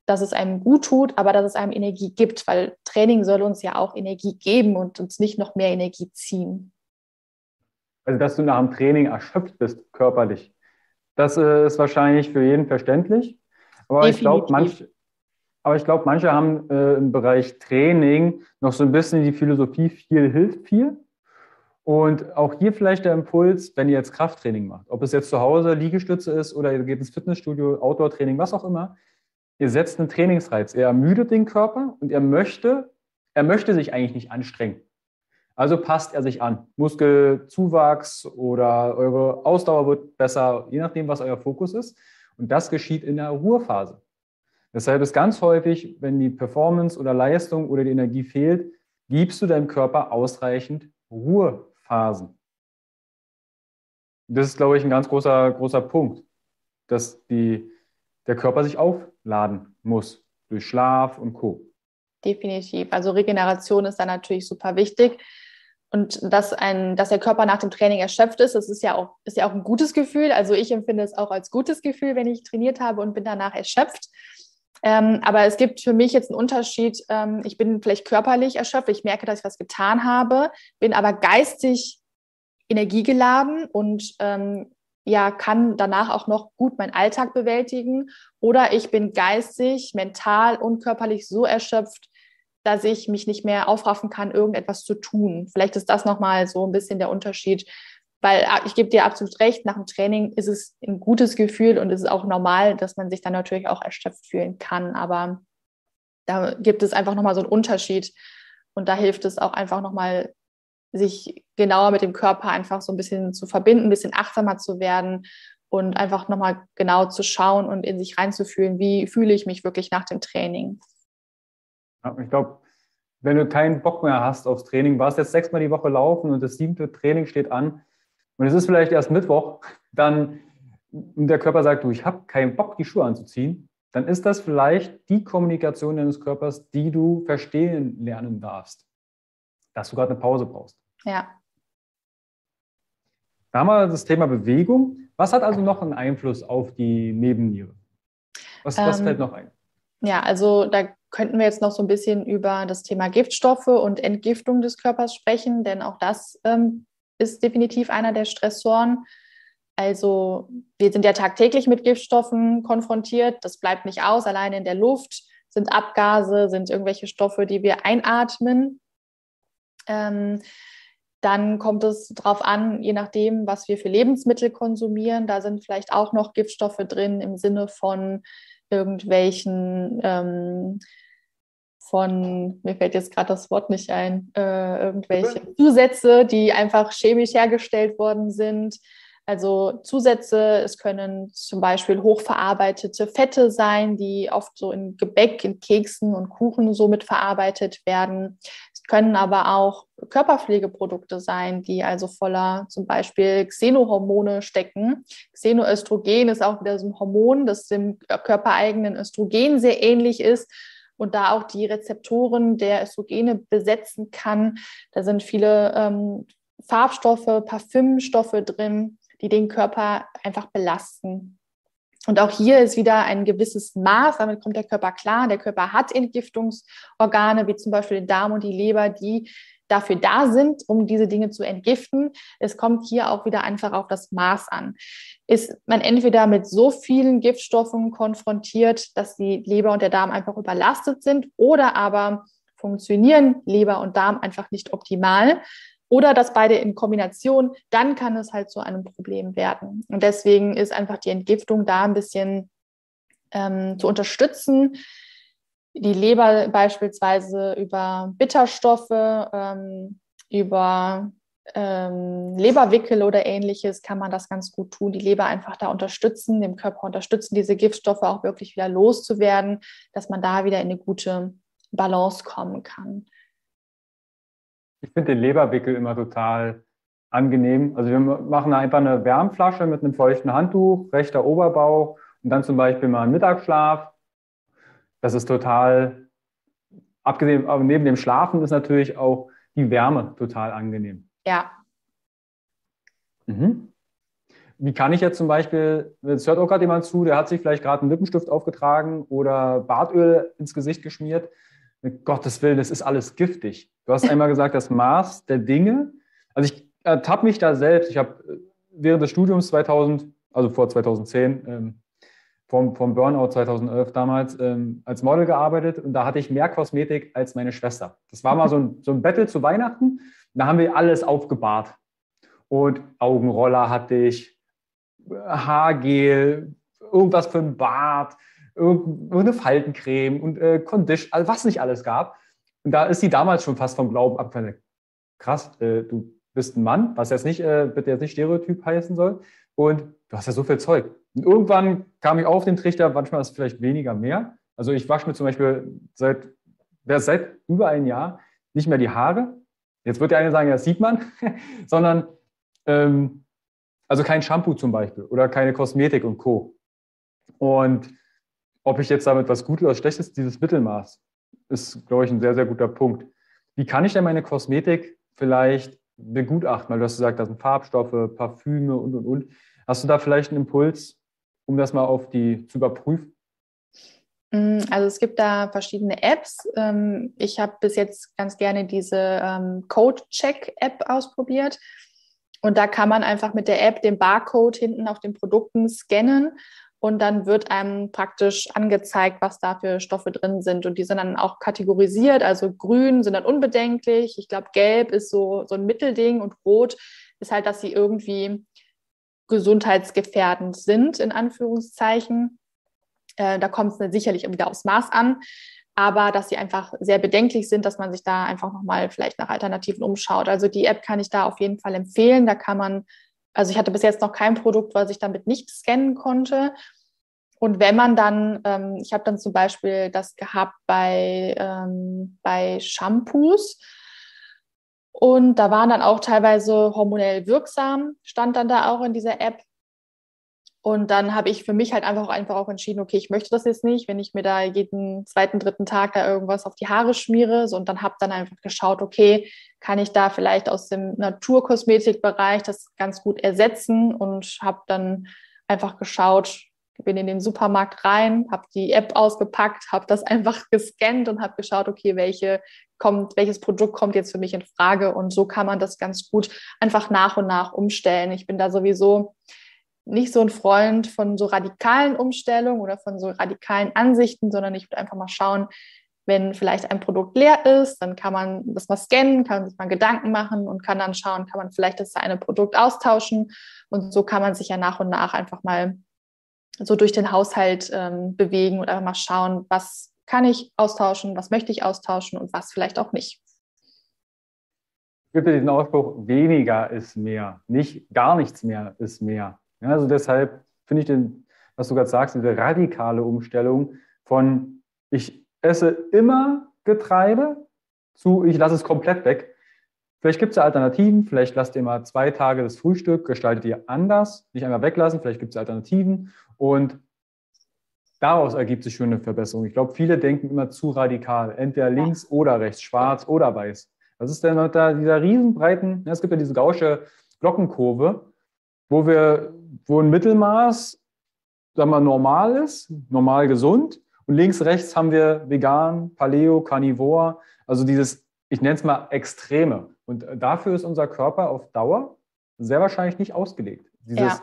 dass es einem gut tut, aber dass es einem Energie gibt, weil Training soll uns ja auch Energie geben und uns nicht noch mehr Energie ziehen. Also, dass du nach dem Training erschöpft bist, körperlich. Das ist wahrscheinlich für jeden verständlich. Aber ich glaube, Definitiv. manche haben im Bereich Training noch so ein bisschen die Philosophie, viel hilft viel. Und auch hier vielleicht der Impuls, wenn ihr jetzt Krafttraining macht, ob es jetzt zu Hause Liegestütze ist oder ihr geht ins Fitnessstudio, Outdoor-Training, was auch immer, ihr setzt einen Trainingsreiz. Er ermüdet den Körper und er möchte sich eigentlich nicht anstrengen. Also passt er sich an. Muskelzuwachs oder eure Ausdauer wird besser, je nachdem, was euer Fokus ist. Und das geschieht in der Ruhephase. Deshalb ist ganz häufig, wenn die Performance oder Leistung oder die Energie fehlt, gibst du deinem Körper ausreichend Ruhephasen. Das ist, glaube ich, ein ganz großer Punkt, dass der Körper sich aufladen muss durch Schlaf und Co. Definitiv. Also Regeneration ist da natürlich super wichtig. Und dass der Körper nach dem Training erschöpft ist, das ist ja auch ein gutes Gefühl. Also ich empfinde es auch als gutes Gefühl, wenn ich trainiert habe und bin danach erschöpft. Aber es gibt für mich jetzt einen Unterschied. Ich bin vielleicht körperlich erschöpft. Ich merke, dass ich was getan habe, bin aber geistig energiegeladen und kann danach auch noch gut meinen Alltag bewältigen. Oder ich bin geistig, mental und körperlich so erschöpft, dass ich mich nicht mehr aufraffen kann, irgendetwas zu tun. Vielleicht ist das nochmal so ein bisschen der Unterschied, weil ich gebe dir absolut recht, nach dem Training ist es ein gutes Gefühl und es ist auch normal, dass man sich dann natürlich auch erschöpft fühlen kann. Aber da gibt es einfach nochmal so einen Unterschied und da hilft es auch einfach nochmal, sich genauer mit dem Körper einfach so ein bisschen zu verbinden, ein bisschen achtsamer zu werden und einfach nochmal genau zu schauen und in sich reinzufühlen, wie fühle ich mich wirklich nach dem Training. Ja, ich glaube, wenn du keinen Bock mehr hast aufs Training, warst jetzt 6-mal die Woche laufen und das 7. Training steht an und es ist vielleicht erst Mittwoch, dann und der Körper sagt, du, ich habe keinen Bock, die Schuhe anzuziehen, dann ist das vielleicht die Kommunikation deines Körpers, die du verstehen lernen darfst, dass du gerade eine Pause brauchst. Ja. Da haben wir das Thema Bewegung. Was hat also noch einen Einfluss auf die Nebenniere? Was fällt noch ein? Ja, also da könnten wir jetzt noch so ein bisschen über das Thema Giftstoffe und Entgiftung des Körpers sprechen, denn auch das ist definitiv einer der Stressoren. Also wir sind ja tagtäglich mit Giftstoffen konfrontiert. Das bleibt nicht aus. Allein in der Luft sind Abgase, sind irgendwelche Stoffe, die wir einatmen. Dann kommt es darauf an, je nachdem, was wir für Lebensmittel konsumieren. Da sind vielleicht auch noch Giftstoffe drin im Sinne von irgendwelchen, mir fällt jetzt gerade das Wort nicht ein, irgendwelche Zusätze, die einfach chemisch hergestellt worden sind. Also Zusätze, es können zum Beispiel hochverarbeitete Fette sein, die oft so in Gebäck, in Keksen und Kuchen so mit verarbeitet werden. Es können aber auch Körperpflegeprodukte sein, die also voller zum Beispiel Xenohormone stecken. Xenoöstrogen ist auch wieder so ein Hormon, das dem körpereigenen Östrogen sehr ähnlich ist und da auch die Rezeptoren der Östrogene besetzen kann. Da sind viele Farbstoffe, Parfümstoffe drin, die den Körper einfach belasten. Und auch hier ist wieder ein gewisses Maß, damit kommt der Körper klar. Der Körper hat Entgiftungsorgane, wie zum Beispiel den Darm und die Leber, die dafür da sind, um diese Dinge zu entgiften. Es kommt hier auch wieder einfach auf das Maß an. Ist man entweder mit so vielen Giftstoffen konfrontiert, dass die Leber und der Darm einfach überlastet sind, oder aber funktionieren Leber und Darm einfach nicht optimal, oder das beide in Kombination, dann kann es halt zu einem Problem werden. Und deswegen ist einfach die Entgiftung da ein bisschen zu unterstützen. Die Leber beispielsweise über Bitterstoffe, über Leberwickel oder ähnliches kann man das ganz gut tun. Die Leber einfach da unterstützen, dem Körper unterstützen, diese Giftstoffe auch wirklich wieder loszuwerden, dass man da wieder in eine gute Balance kommen kann. Ich finde den Leberwickel immer total angenehm. Also wir machen da einfach eine Wärmflasche mit einem feuchten Handtuch, rechter Oberbauch und dann zum Beispiel mal einen Mittagsschlaf. Das ist total, abgesehen, aber neben dem Schlafen ist natürlich auch die Wärme total angenehm. Ja. Mhm. wie kann ich jetzt zum Beispiel, es hört auch gerade jemand zu, der hat sich vielleicht gerade einen Lippenstift aufgetragen oder Bartöl ins Gesicht geschmiert. Mit Gottes Willen, das ist alles giftig. Du hast einmal gesagt, das Maß der Dinge. Also ich ertappe mich da selbst. Ich habe während des Studiums 2000, also vor 2010, vom Burnout 2011 damals als Model gearbeitet und da hatte ich mehr Kosmetik als meine Schwester. Das war mal so ein Battle zu Weihnachten. Da haben wir alles aufgebahrt. Und Augenroller hatte ich, Haargel, irgendwas für den Bart, irgendeine Faltencreme und Condition, also was nicht alles gab. Und da ist sie damals schon fast vom Glauben abgefallen. Krass, du bist ein Mann, was jetzt nicht, bitte jetzt nicht Stereotyp heißen soll. Und du hast ja so viel Zeug. Und irgendwann kam ich auf den Trichter, manchmal ist es vielleicht weniger mehr. Also ich wasche mir zum Beispiel seit über ein Jahr nicht mehr die Haare. Jetzt wird der eine sagen, ja, das sieht man, sondern also kein Shampoo zum Beispiel oder keine Kosmetik und Co. Und ob ich jetzt damit was Gutes oder Schlechtes, dieses Mittelmaß ist, glaube ich, ein sehr, sehr guter Punkt. Wie kann ich denn meine Kosmetik vielleicht begutachten? Weil du hast gesagt, da sind Farbstoffe, Parfüme und. Hast du da vielleicht einen Impuls, um das mal zu überprüfen? Also es gibt da verschiedene Apps. Ich habe bis jetzt ganz gerne diese Code-Check-App ausprobiert. Und da kann man einfach mit der App den Barcode hinten auf den Produkten scannen und dann wird einem praktisch angezeigt, was da für Stoffe drin sind. Und die sind dann auch kategorisiert. Also grün sind dann unbedenklich. Ich glaube, gelb ist so ein Mittelding und rot ist halt, dass sie irgendwie gesundheitsgefährdend sind, in Anführungszeichen. Da kommt es sicherlich wieder aufs Maß an, aber dass sie einfach sehr bedenklich sind, dass man sich da einfach nochmal vielleicht nach Alternativen umschaut. Also die App kann ich da auf jeden Fall empfehlen. Da kann man, also ich hatte bis jetzt noch kein Produkt, was ich damit nicht scannen konnte. Und wenn man dann, ich habe dann zum Beispiel das gehabt bei Shampoos und da waren dann auch teilweise hormonell wirksam, stand dann da auch in dieser App. Und dann habe ich für mich halt einfach auch entschieden, okay, ich möchte das jetzt nicht, wenn ich mir da jeden zweiten, dritten Tag da irgendwas auf die Haare schmiere. So, und dann habe dann einfach geschaut, okay, kann ich da vielleicht aus dem Naturkosmetikbereich das ganz gut ersetzen und habe dann einfach geschaut, bin in den Supermarkt rein, habe die App ausgepackt, habe das einfach gescannt und habe geschaut, okay, welches Produkt kommt jetzt für mich in Frage. Und so kann man das ganz gut einfach nach und nach umstellen. Ich bin da sowieso nicht so ein Freund von so radikalen Umstellungen oder von so radikalen Ansichten, sondern ich würde einfach mal schauen, wenn vielleicht ein Produkt leer ist, dann kann man das mal scannen, kann sich mal Gedanken machen und kann dann schauen, kann man vielleicht das eine Produkt austauschen. Und so kann man sich ja nach und nach einfach mal so durch den Haushalt bewegen und einfach mal schauen, was kann ich austauschen, was möchte ich austauschen und was vielleicht auch nicht. Es gibt ja diesen Ausspruch, weniger ist mehr, nicht gar nichts mehr ist mehr. Ja, also deshalb finde ich was du gerade sagst, diese radikale Umstellung von ich esse immer Getreide zu ich lasse es komplett weg. Vielleicht gibt es ja Alternativen, vielleicht lasst ihr mal 2 Tage das Frühstück, gestaltet ihr anders, nicht einmal weglassen, vielleicht gibt es Alternativen und daraus ergibt sich schon eine Verbesserung. Ich glaube, viele denken immer zu radikal, entweder links oder rechts, schwarz oder weiß. Das ist dann da dieser riesenbreiten, es gibt ja diese gausche Glockenkurve, wo ein Mittelmaß, sagen wir, normal ist, normal gesund. Und links, rechts haben wir vegan, Paleo, Carnivore, also dieses, ich nenne es mal Extreme. Und dafür ist unser Körper auf Dauer sehr wahrscheinlich nicht ausgelegt. Dieses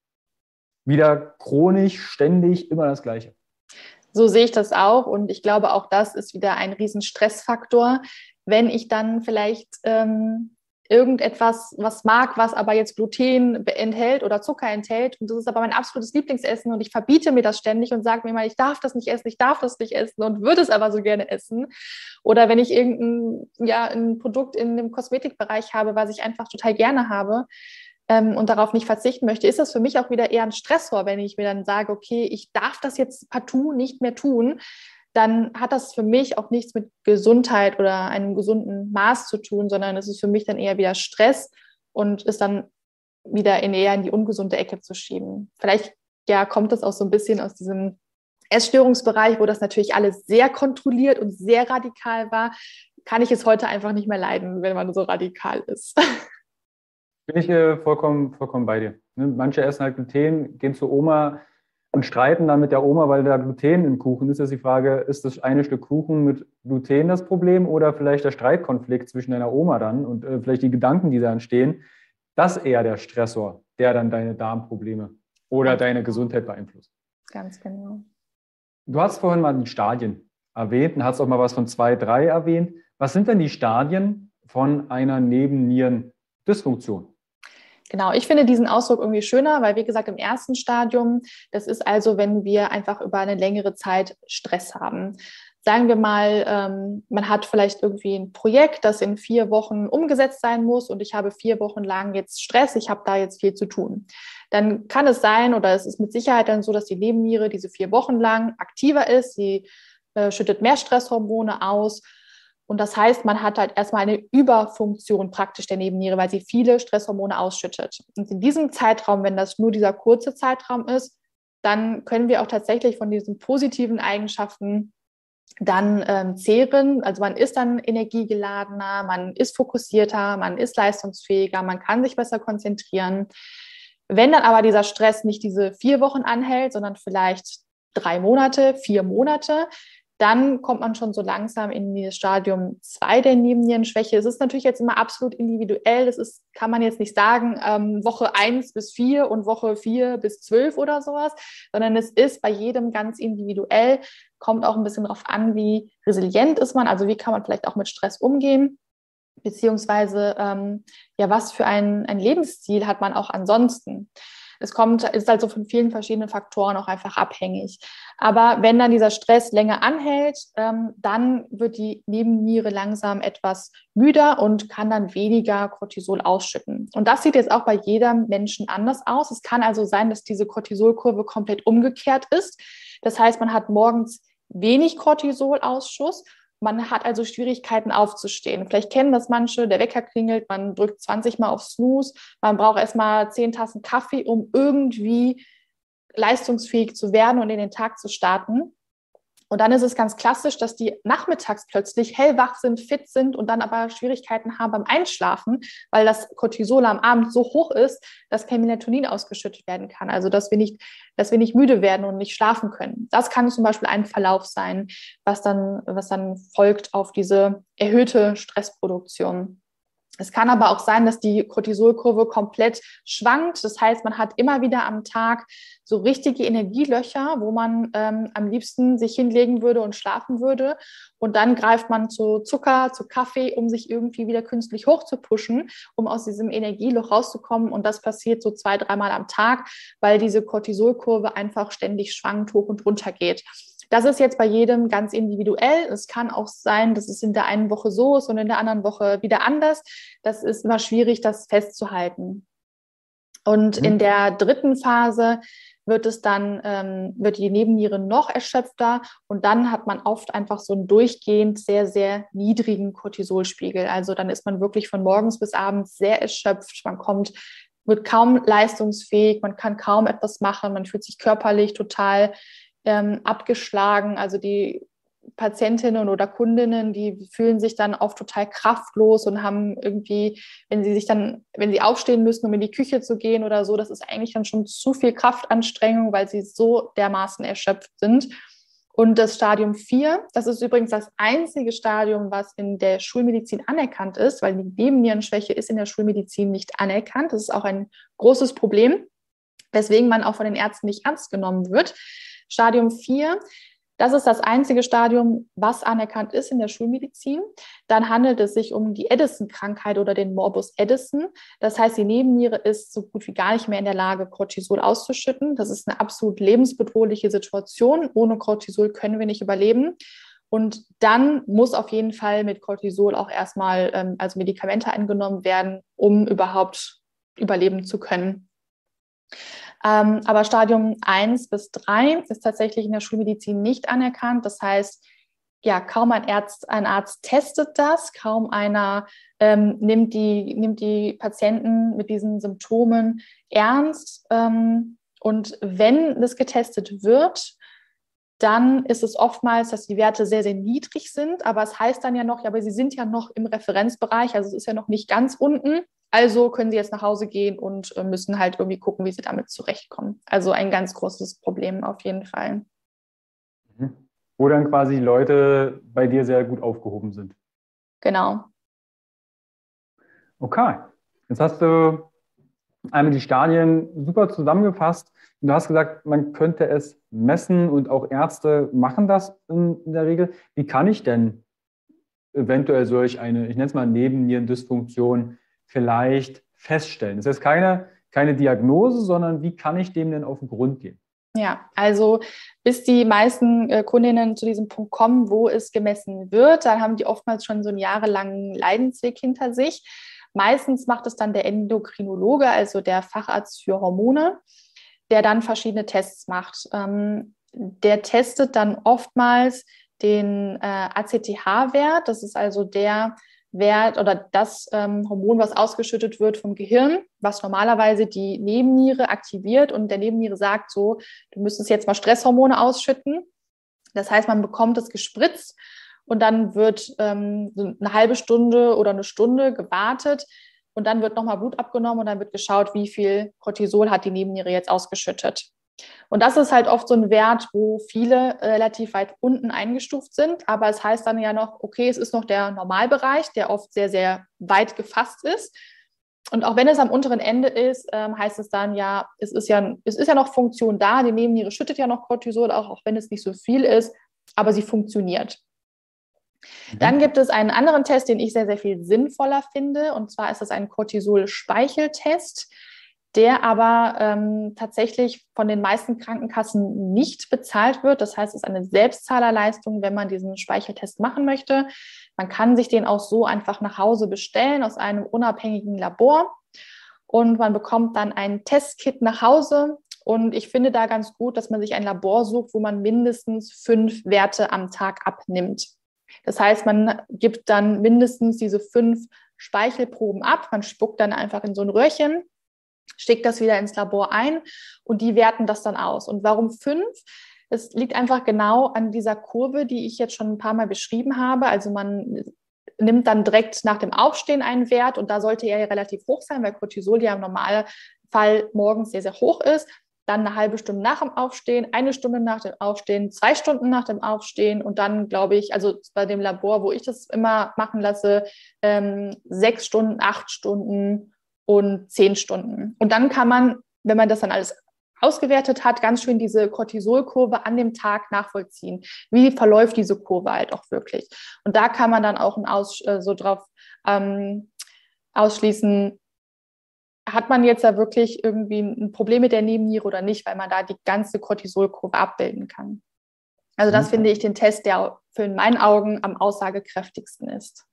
wieder chronisch, ständig, immer das Gleiche. So sehe ich das auch und ich glaube, auch das ist wieder ein riesen Stressfaktor, wenn ich dann vielleicht irgendetwas was mag, was aber jetzt Gluten enthält oder Zucker enthält und das ist aber mein absolutes Lieblingsessen und ich verbiete mir das ständig und sage mir mal, ich darf das nicht essen, ich darf das nicht essen und würde es aber so gerne essen. Oder wenn ich ein Produkt in dem Kosmetikbereich habe, was ich einfach total gerne habe, und darauf nicht verzichten möchte, ist das für mich auch wieder eher ein Stressor, wenn ich mir dann sage, okay, ich darf das jetzt partout nicht mehr tun, dann hat das für mich auch nichts mit Gesundheit oder einem gesunden Maß zu tun, sondern es ist für mich dann eher wieder Stress und ist dann wieder eher in die ungesunde Ecke zu schieben. Vielleicht kommt das auch so ein bisschen aus diesem Essstörungsbereich, wo das natürlich alles sehr kontrolliert und sehr radikal war, kann ich es heute einfach nicht mehr leiden, wenn man so radikal ist. Bin ich vollkommen bei dir. Ne? Manche essen halt Gluten, gehen zur Oma und streiten dann mit der Oma, weil da Gluten im Kuchen ist. Das ist die Frage, ist das eine Stück Kuchen mit Gluten das Problem oder vielleicht der Streitkonflikt zwischen deiner Oma dann und vielleicht die Gedanken, die da entstehen, das eher der Stressor, der dann deine Darmprobleme oder deine Gesundheit beeinflusst. Ganz genau. Du hast vorhin mal die Stadien erwähnt und hast auch mal was von 2, 3 erwähnt. Was sind denn die Stadien von einer Nebennierendysfunktion? Genau, ich finde diesen Ausdruck irgendwie schöner, weil wie gesagt, im ersten Stadium, das ist also, wenn wir einfach über eine längere Zeit Stress haben. Sagen wir mal, man hat vielleicht irgendwie ein Projekt, das in 4 Wochen umgesetzt sein muss und ich habe 4 Wochen lang jetzt Stress, ich habe da jetzt viel zu tun. Dann kann es sein, oder es ist mit Sicherheit dann so, dass die Nebenniere diese 4 Wochen lang aktiver ist, sie schüttet mehr Stresshormone aus. Und das heißt, man hat halt erstmal eine Überfunktion praktisch der Nebenniere, weil sie viele Stresshormone ausschüttet. Und in diesem Zeitraum, wenn das nur dieser kurze Zeitraum ist, dann können wir auch tatsächlich von diesen positiven Eigenschaften dann zehren. Also man ist dann energiegeladener, man ist fokussierter, man ist leistungsfähiger, man kann sich besser konzentrieren. Wenn dann aber dieser Stress nicht diese 4 Wochen anhält, sondern vielleicht 3 Monate, 4 Monate, dann kommt man schon so langsam in das Stadium 2 der Nebennierenschwäche. Es ist natürlich jetzt immer absolut individuell. Kann man jetzt nicht sagen, Woche 1 bis 4 und Woche 4 bis 12 oder sowas, sondern es ist bei jedem ganz individuell. Kommt auch ein bisschen darauf an, wie resilient ist man, also wie kann man vielleicht auch mit Stress umgehen, beziehungsweise ja, was für ein Lebensstil hat man auch ansonsten. Ist also von vielen verschiedenen Faktoren auch einfach abhängig. Aber wenn dann dieser Stress länger anhält, dann wird die Nebenniere langsam etwas müder und kann dann weniger Cortisol ausschütten. Und das sieht jetzt auch bei jedem Menschen anders aus. Es kann also sein, dass diese Cortisolkurve komplett umgekehrt ist. Das heißt, man hat morgens wenig Cortisolausschuss. Man hat also Schwierigkeiten aufzustehen. Vielleicht kennen das manche, der Wecker klingelt, man drückt 20 Mal auf Snooze, man braucht erstmal 10 Tassen Kaffee, um irgendwie leistungsfähig zu werden und in den Tag zu starten. Und dann ist es ganz klassisch, dass die nachmittags plötzlich hellwach sind, fit sind und dann aber Schwierigkeiten haben beim Einschlafen, weil das Cortisol am Abend so hoch ist, dass kein Melatonin ausgeschüttet werden kann. Also dass wir nicht müde werden und nicht schlafen können. Das kann zum Beispiel ein Verlauf sein, was dann folgt auf diese erhöhte Stressproduktion. Es kann aber auch sein, dass die Cortisolkurve komplett schwankt. Das heißt, man hat immer wieder am Tag so richtige Energielöcher, wo man am liebsten sich hinlegen würde und schlafen würde. Und dann greift man zu Zucker, zu Kaffee, um sich irgendwie wieder künstlich hochzupushen, um aus diesem Energieloch rauszukommen. Und das passiert so 2, 3 Mal am Tag, weil diese Cortisolkurve einfach ständig schwankt, hoch und runter geht. Das ist jetzt bei jedem ganz individuell. Es kann auch sein, dass es in der einen Woche so ist und in der anderen Woche wieder anders. Das ist immer schwierig, das festzuhalten. Und in der dritten Phase wird die Nebenniere noch erschöpfter und dann hat man oft einfach so einen durchgehend sehr, sehr niedrigen Cortisolspiegel. Also dann ist man wirklich von morgens bis abends sehr erschöpft. Wird kaum leistungsfähig, man kann kaum etwas machen, man fühlt sich körperlich total abgeschlagen. Also die Patientinnen oder Kundinnen, die fühlen sich dann oft total kraftlos und haben irgendwie, wenn sie aufstehen müssen, um in die Küche zu gehen oder so, das ist eigentlich dann schon zu viel Kraftanstrengung, weil sie so dermaßen erschöpft sind. Und das Stadium 4, das ist übrigens das einzige Stadium, was in der Schulmedizin anerkannt ist, weil die Nebennierenschwäche ist in der Schulmedizin nicht anerkannt. Das ist auch ein großes Problem, weswegen man auch von den Ärzten nicht ernst genommen wird. Stadium 4, das ist das einzige Stadium, was anerkannt ist in der Schulmedizin. Dann handelt es sich um die Addison-Krankheit oder den Morbus Addison. Das heißt, die Nebenniere ist so gut wie gar nicht mehr in der Lage, Cortisol auszuschütten. Das ist eine absolut lebensbedrohliche Situation. Ohne Cortisol können wir nicht überleben. Und dann muss auf jeden Fall mit Cortisol auch erstmal also Medikamente eingenommen werden, um überhaupt überleben zu können. Aber Stadium 1 bis 3 ist tatsächlich in der Schulmedizin nicht anerkannt. Das heißt, ja, kaum ein Arzt testet das, kaum einer nimmt die Patienten mit diesen Symptomen ernst. Und wenn das getestet wird, dann ist es oftmals, dass die Werte sehr, sehr niedrig sind. Aber es heißt dann ja noch, ja, aber sie sind ja noch im Referenzbereich, also es ist ja noch nicht ganz unten. Also können sie jetzt nach Hause gehen und müssen halt irgendwie gucken, wie sie damit zurechtkommen. Also ein ganz großes Problem auf jeden Fall. Mhm. Wo dann quasi Leute bei dir sehr gut aufgehoben sind. Genau. Okay, jetzt hast du einmal die Stadien super zusammengefasst. Und du hast gesagt, man könnte es messen und auch Ärzte machen das in der Regel. Wie kann ich denn eventuell solch eine, ich nenne es mal Nebennierendysfunktion, vielleicht feststellen? Das ist jetzt keine Diagnose, sondern wie kann ich dem denn auf den Grund gehen? Ja, also bis die meisten Kundinnen zu diesem Punkt kommen, wo es gemessen wird, dann haben die oftmals schon so einen jahrelangen Leidensweg hinter sich. Meistens macht es dann der Endokrinologe, also der Facharzt für Hormone, der dann verschiedene Tests macht. Der testet dann oftmals den ACTH-Wert. Das ist also der Wert oder das Hormon, was ausgeschüttet wird vom Gehirn, was normalerweise die Nebenniere aktiviert und der Nebenniere sagt so, du müsstest jetzt mal Stresshormone ausschütten. Das heißt, man bekommt es gespritzt und dann wird so eine halbe Stunde oder eine Stunde gewartet und dann wird nochmal Blut abgenommen und dann wird geschaut, wie viel Cortisol hat die Nebenniere jetzt ausgeschüttet. Und das ist halt oft so ein Wert, wo viele relativ weit unten eingestuft sind. Aber es heißt dann ja noch, okay, es ist noch der Normalbereich, der oft sehr, sehr weit gefasst ist. Und auch wenn es am unteren Ende ist, heißt es dann ja, es ist ja noch Funktion da. Die Nebenniere schüttet ja noch Cortisol, auch wenn es nicht so viel ist, aber sie funktioniert. Dann gibt es einen anderen Test, den ich sehr, sehr viel sinnvoller finde. Und zwar ist das ein Cortisol-Speicheltest, der aber tatsächlich von den meisten Krankenkassen nicht bezahlt wird. Das heißt, es ist eine Selbstzahlerleistung, wenn man diesen Speicheltest machen möchte. Man kann sich den auch so einfach nach Hause bestellen aus einem unabhängigen Labor und man bekommt dann ein Testkit nach Hause. Und ich finde da ganz gut, dass man sich ein Labor sucht, wo man mindestens 5 Werte am Tag abnimmt. Das heißt, man gibt dann mindestens diese 5 Speichelproben ab. Man spuckt dann einfach in so ein Röhrchen, steckt das wieder ins Labor ein und die werten das dann aus. Und warum 5? Es liegt einfach genau an dieser Kurve, die ich jetzt schon ein paar Mal beschrieben habe. Also man nimmt dann direkt nach dem Aufstehen einen Wert und da sollte er ja relativ hoch sein, weil Cortisol ja im Normalfall morgens sehr, sehr hoch ist. Dann eine halbe Stunde nach dem Aufstehen, 1 Stunde nach dem Aufstehen, 2 Stunden nach dem Aufstehen und dann, glaube ich, also bei dem Labor, wo ich das immer machen lasse, 6 Stunden, 8 Stunden und 10 Stunden. Und dann kann man, wenn man das dann alles ausgewertet hat, ganz schön diese Cortisolkurve an dem Tag nachvollziehen. Wie verläuft diese Kurve halt auch wirklich? Und da kann man dann auch so drauf ausschließen, hat man jetzt da wirklich irgendwie ein Problem mit der Nebenniere oder nicht, weil man da die ganze Cortisolkurve abbilden kann. Also das finde ich den Test, der für in meinen Augen am aussagekräftigsten ist.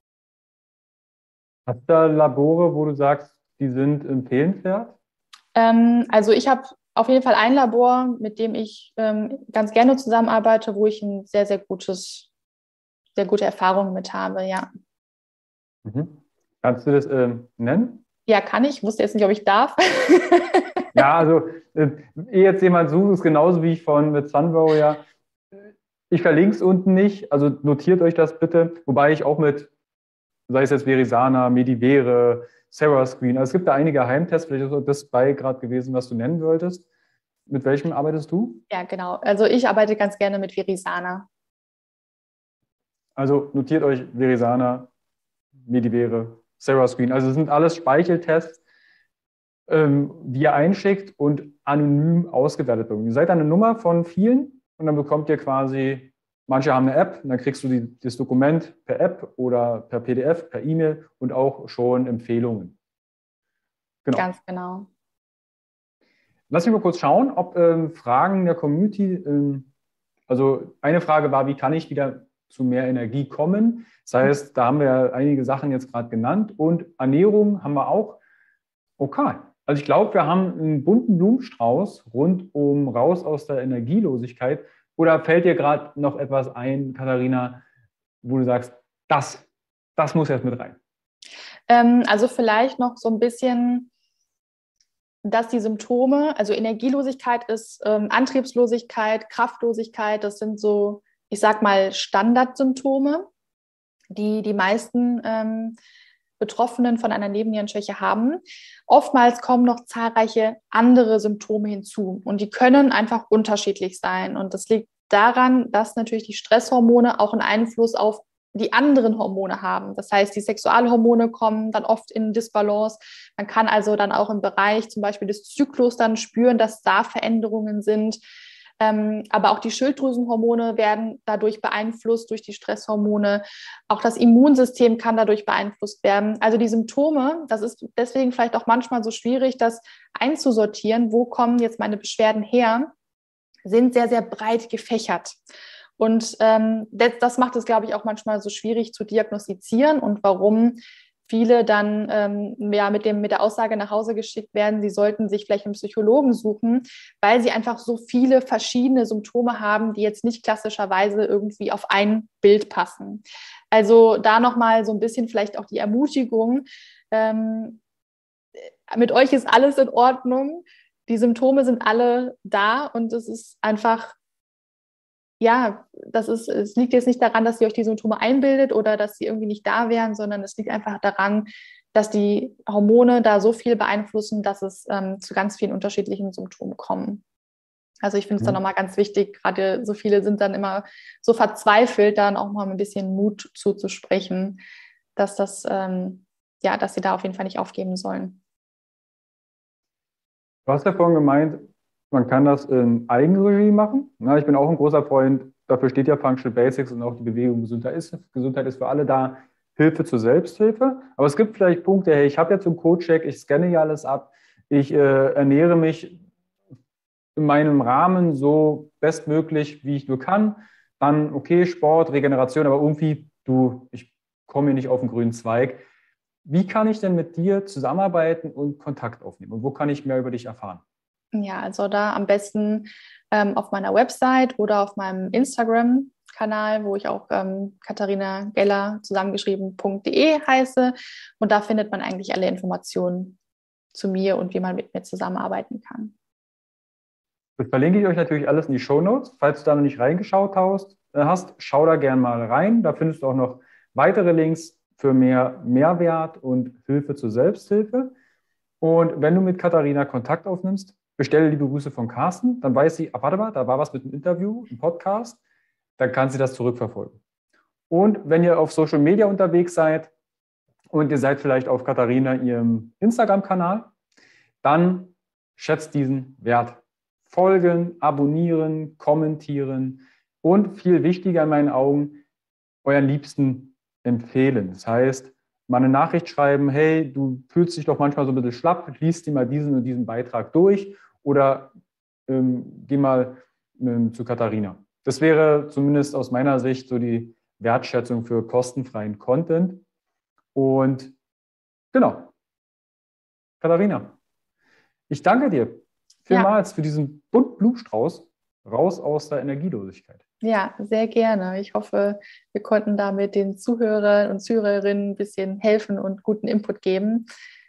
Hast du da Labore, wo du sagst, die sind empfehlenswert? Also ich habe auf jeden Fall ein Labor, mit dem ich ganz gerne zusammenarbeite, wo ich ein sehr, sehr gute Erfahrungen mit habe, ja. Mhm. Kannst du das nennen? Ja, kann ich. Wusste jetzt nicht, ob ich darf. Ja, also ehe jetzt jemand sucht, ist genauso wie ich von mit Sunbow, ja. Ich verlinke es unten nicht, also notiert euch das bitte. Wobei ich auch mit, sei es jetzt Verisana, Medivere, Serascreen, also es gibt da einige Heimtests, vielleicht ist das bei gerade gewesen, was du nennen wolltest. Mit welchem arbeitest du? Ja, genau. Also ich arbeite ganz gerne mit Verisana. Also notiert euch Verisana, Medivere, Serascreen. Also es sind alles Speicheltests, die ihr einschickt und anonym ausgewertet wird. Ihr seid eine Nummer von vielen und dann bekommt ihr quasi, manche haben eine App, und dann kriegst du das Dokument per App oder per PDF, per E-Mail und auch schon Empfehlungen. Genau. Ganz genau. Lass mich mal kurz schauen, ob Fragen der Community, also eine Frage war, wie kann ich wieder zu mehr Energie kommen? Das heißt, da haben wir ja einige Sachen jetzt gerade genannt und Ernährung haben wir auch. Okay. Also ich glaube, wir haben einen bunten Blumenstrauß rund um raus aus der Energielosigkeit. Oder fällt dir gerade noch etwas ein, Katharina, wo du sagst, das muss jetzt mit rein? Also vielleicht noch so ein bisschen, dass die Symptome, also Energielosigkeit ist Antriebslosigkeit, Kraftlosigkeit, das sind so, ich sag mal, Standardsymptome, die die meisten Betroffenen von einer Nebennierenschwäche haben, oftmals kommen noch zahlreiche andere Symptome hinzu und die können einfach unterschiedlich sein. Und das liegt daran, dass natürlich die Stresshormone auch einen Einfluss auf die anderen Hormone haben. Das heißt, die Sexualhormone kommen dann oft in Disbalance. Man kann also dann auch im Bereich zum Beispiel des Zyklus dann spüren, dass da Veränderungen sind. Aber auch die Schilddrüsenhormone werden dadurch beeinflusst durch die Stresshormone. Auch das Immunsystem kann dadurch beeinflusst werden. Also die Symptome, das ist deswegen vielleicht auch manchmal so schwierig, das einzusortieren. Wo kommen jetzt meine Beschwerden her? Sind sehr, sehr breit gefächert. Und das macht es, glaube ich, auch manchmal so schwierig zu diagnostizieren und warum viele dann mit der Aussage nach Hause geschickt werden, sie sollten sich vielleicht einen Psychologen suchen, weil sie einfach so viele verschiedene Symptome haben, die jetzt nicht klassischerweise irgendwie auf ein Bild passen. Also da nochmal so ein bisschen vielleicht auch die Ermutigung, mit euch ist alles in Ordnung, die Symptome sind alle da und es ist einfach, ja, es liegt jetzt nicht daran, dass ihr euch die Symptome einbildet oder dass sie irgendwie nicht da wären, sondern es liegt einfach daran, dass die Hormone da so viel beeinflussen, dass es zu ganz vielen unterschiedlichen Symptomen kommen. Also ich finde es dann nochmal ganz wichtig, gerade so viele sind dann immer so verzweifelt, dann auch mal ein bisschen Mut zuzusprechen, dass dass sie da auf jeden Fall nicht aufgeben sollen. Du hast ja vorhin gemeint, man kann das in Eigenregie machen. Na, ich bin auch ein großer Freund, dafür steht ja Functional Basics und auch die Bewegung Gesundheit ist für alle da, Hilfe zur Selbsthilfe. Aber es gibt vielleicht Punkte, hey, ich habe jetzt einen Codecheck, ich scanne hier alles ab, ich ernähre mich in meinem Rahmen so bestmöglich, wie ich nur kann. Dann, okay, Sport, Regeneration, aber irgendwie, ich komme hier nicht auf den grünen Zweig. Wie kann ich denn mit dir zusammenarbeiten und Kontakt aufnehmen? Und wo kann ich mehr über dich erfahren? Ja, also da am besten auf meiner Website oder auf meinem Instagram-Kanal, wo ich auch Katharina Geller zusammengeschrieben.de heiße. Und da findet man eigentlich alle Informationen zu mir und wie man mit mir zusammenarbeiten kann. Das verlinke ich euch natürlich alles in die Shownotes. Falls du da noch nicht reingeschaut hast, schau da gerne mal rein. Da findest du auch noch weitere Links für mehr Mehrwert und Hilfe zur Selbsthilfe. Und wenn du mit Katharina Kontakt aufnimmst, bestelle liebe Grüße von Carsten, dann weiß sie, warte mal, da war was mit einem Interview, einem Podcast, dann kann sie das zurückverfolgen. Und wenn ihr auf Social Media unterwegs seid und ihr seid vielleicht auf Katharina ihrem Instagram-Kanal, dann schätzt diesen Wert. Folgen, abonnieren, kommentieren und viel wichtiger in meinen Augen, euren Liebsten empfehlen. Das heißt, mal eine Nachricht schreiben, hey, du fühlst dich doch manchmal so ein bisschen schlapp, liest dir mal diesen und diesen Beitrag durch oder geh mal zu Katharina. Das wäre zumindest aus meiner Sicht so die Wertschätzung für kostenfreien Content. Und genau, Katharina, ich danke dir vielmals für diesen bunten Blumenstrauß raus aus der Energielosigkeit. Ja, sehr gerne. Ich hoffe, wir konnten damit den Zuhörern und Zuhörerinnen ein bisschen helfen und guten Input geben.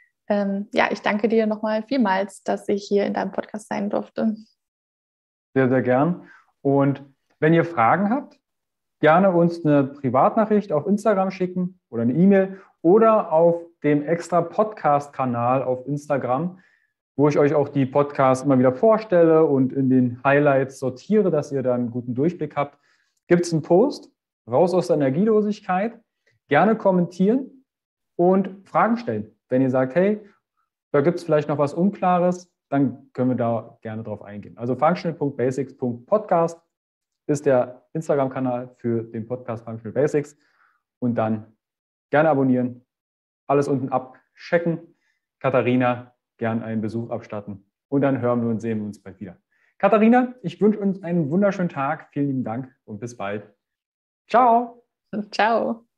Ich danke dir nochmal vielmals, dass ich hier in deinem Podcast sein durfte. Sehr, sehr gern. Und wenn ihr Fragen habt, gerne uns eine Privatnachricht auf Instagram schicken oder eine E-Mail oder auf dem extra Podcast-Kanal auf Instagram, wo ich euch auch die Podcasts immer wieder vorstelle und in den Highlights sortiere, dass ihr dann einen guten Durchblick habt. Gibt es einen Post, raus aus der Energielosigkeit, gerne kommentieren und Fragen stellen. Wenn ihr sagt, hey, da gibt es vielleicht noch was Unklares, dann können wir da gerne drauf eingehen. Also functional.basics.podcast ist der Instagram-Kanal für den Podcast Functional Basics und dann gerne abonnieren, alles unten abchecken. Katharina, gern einen Besuch abstatten und dann hören wir und sehen wir uns bald wieder. Katharina, ich wünsche uns einen wunderschönen Tag. Vielen lieben Dank und bis bald. Ciao. Ciao.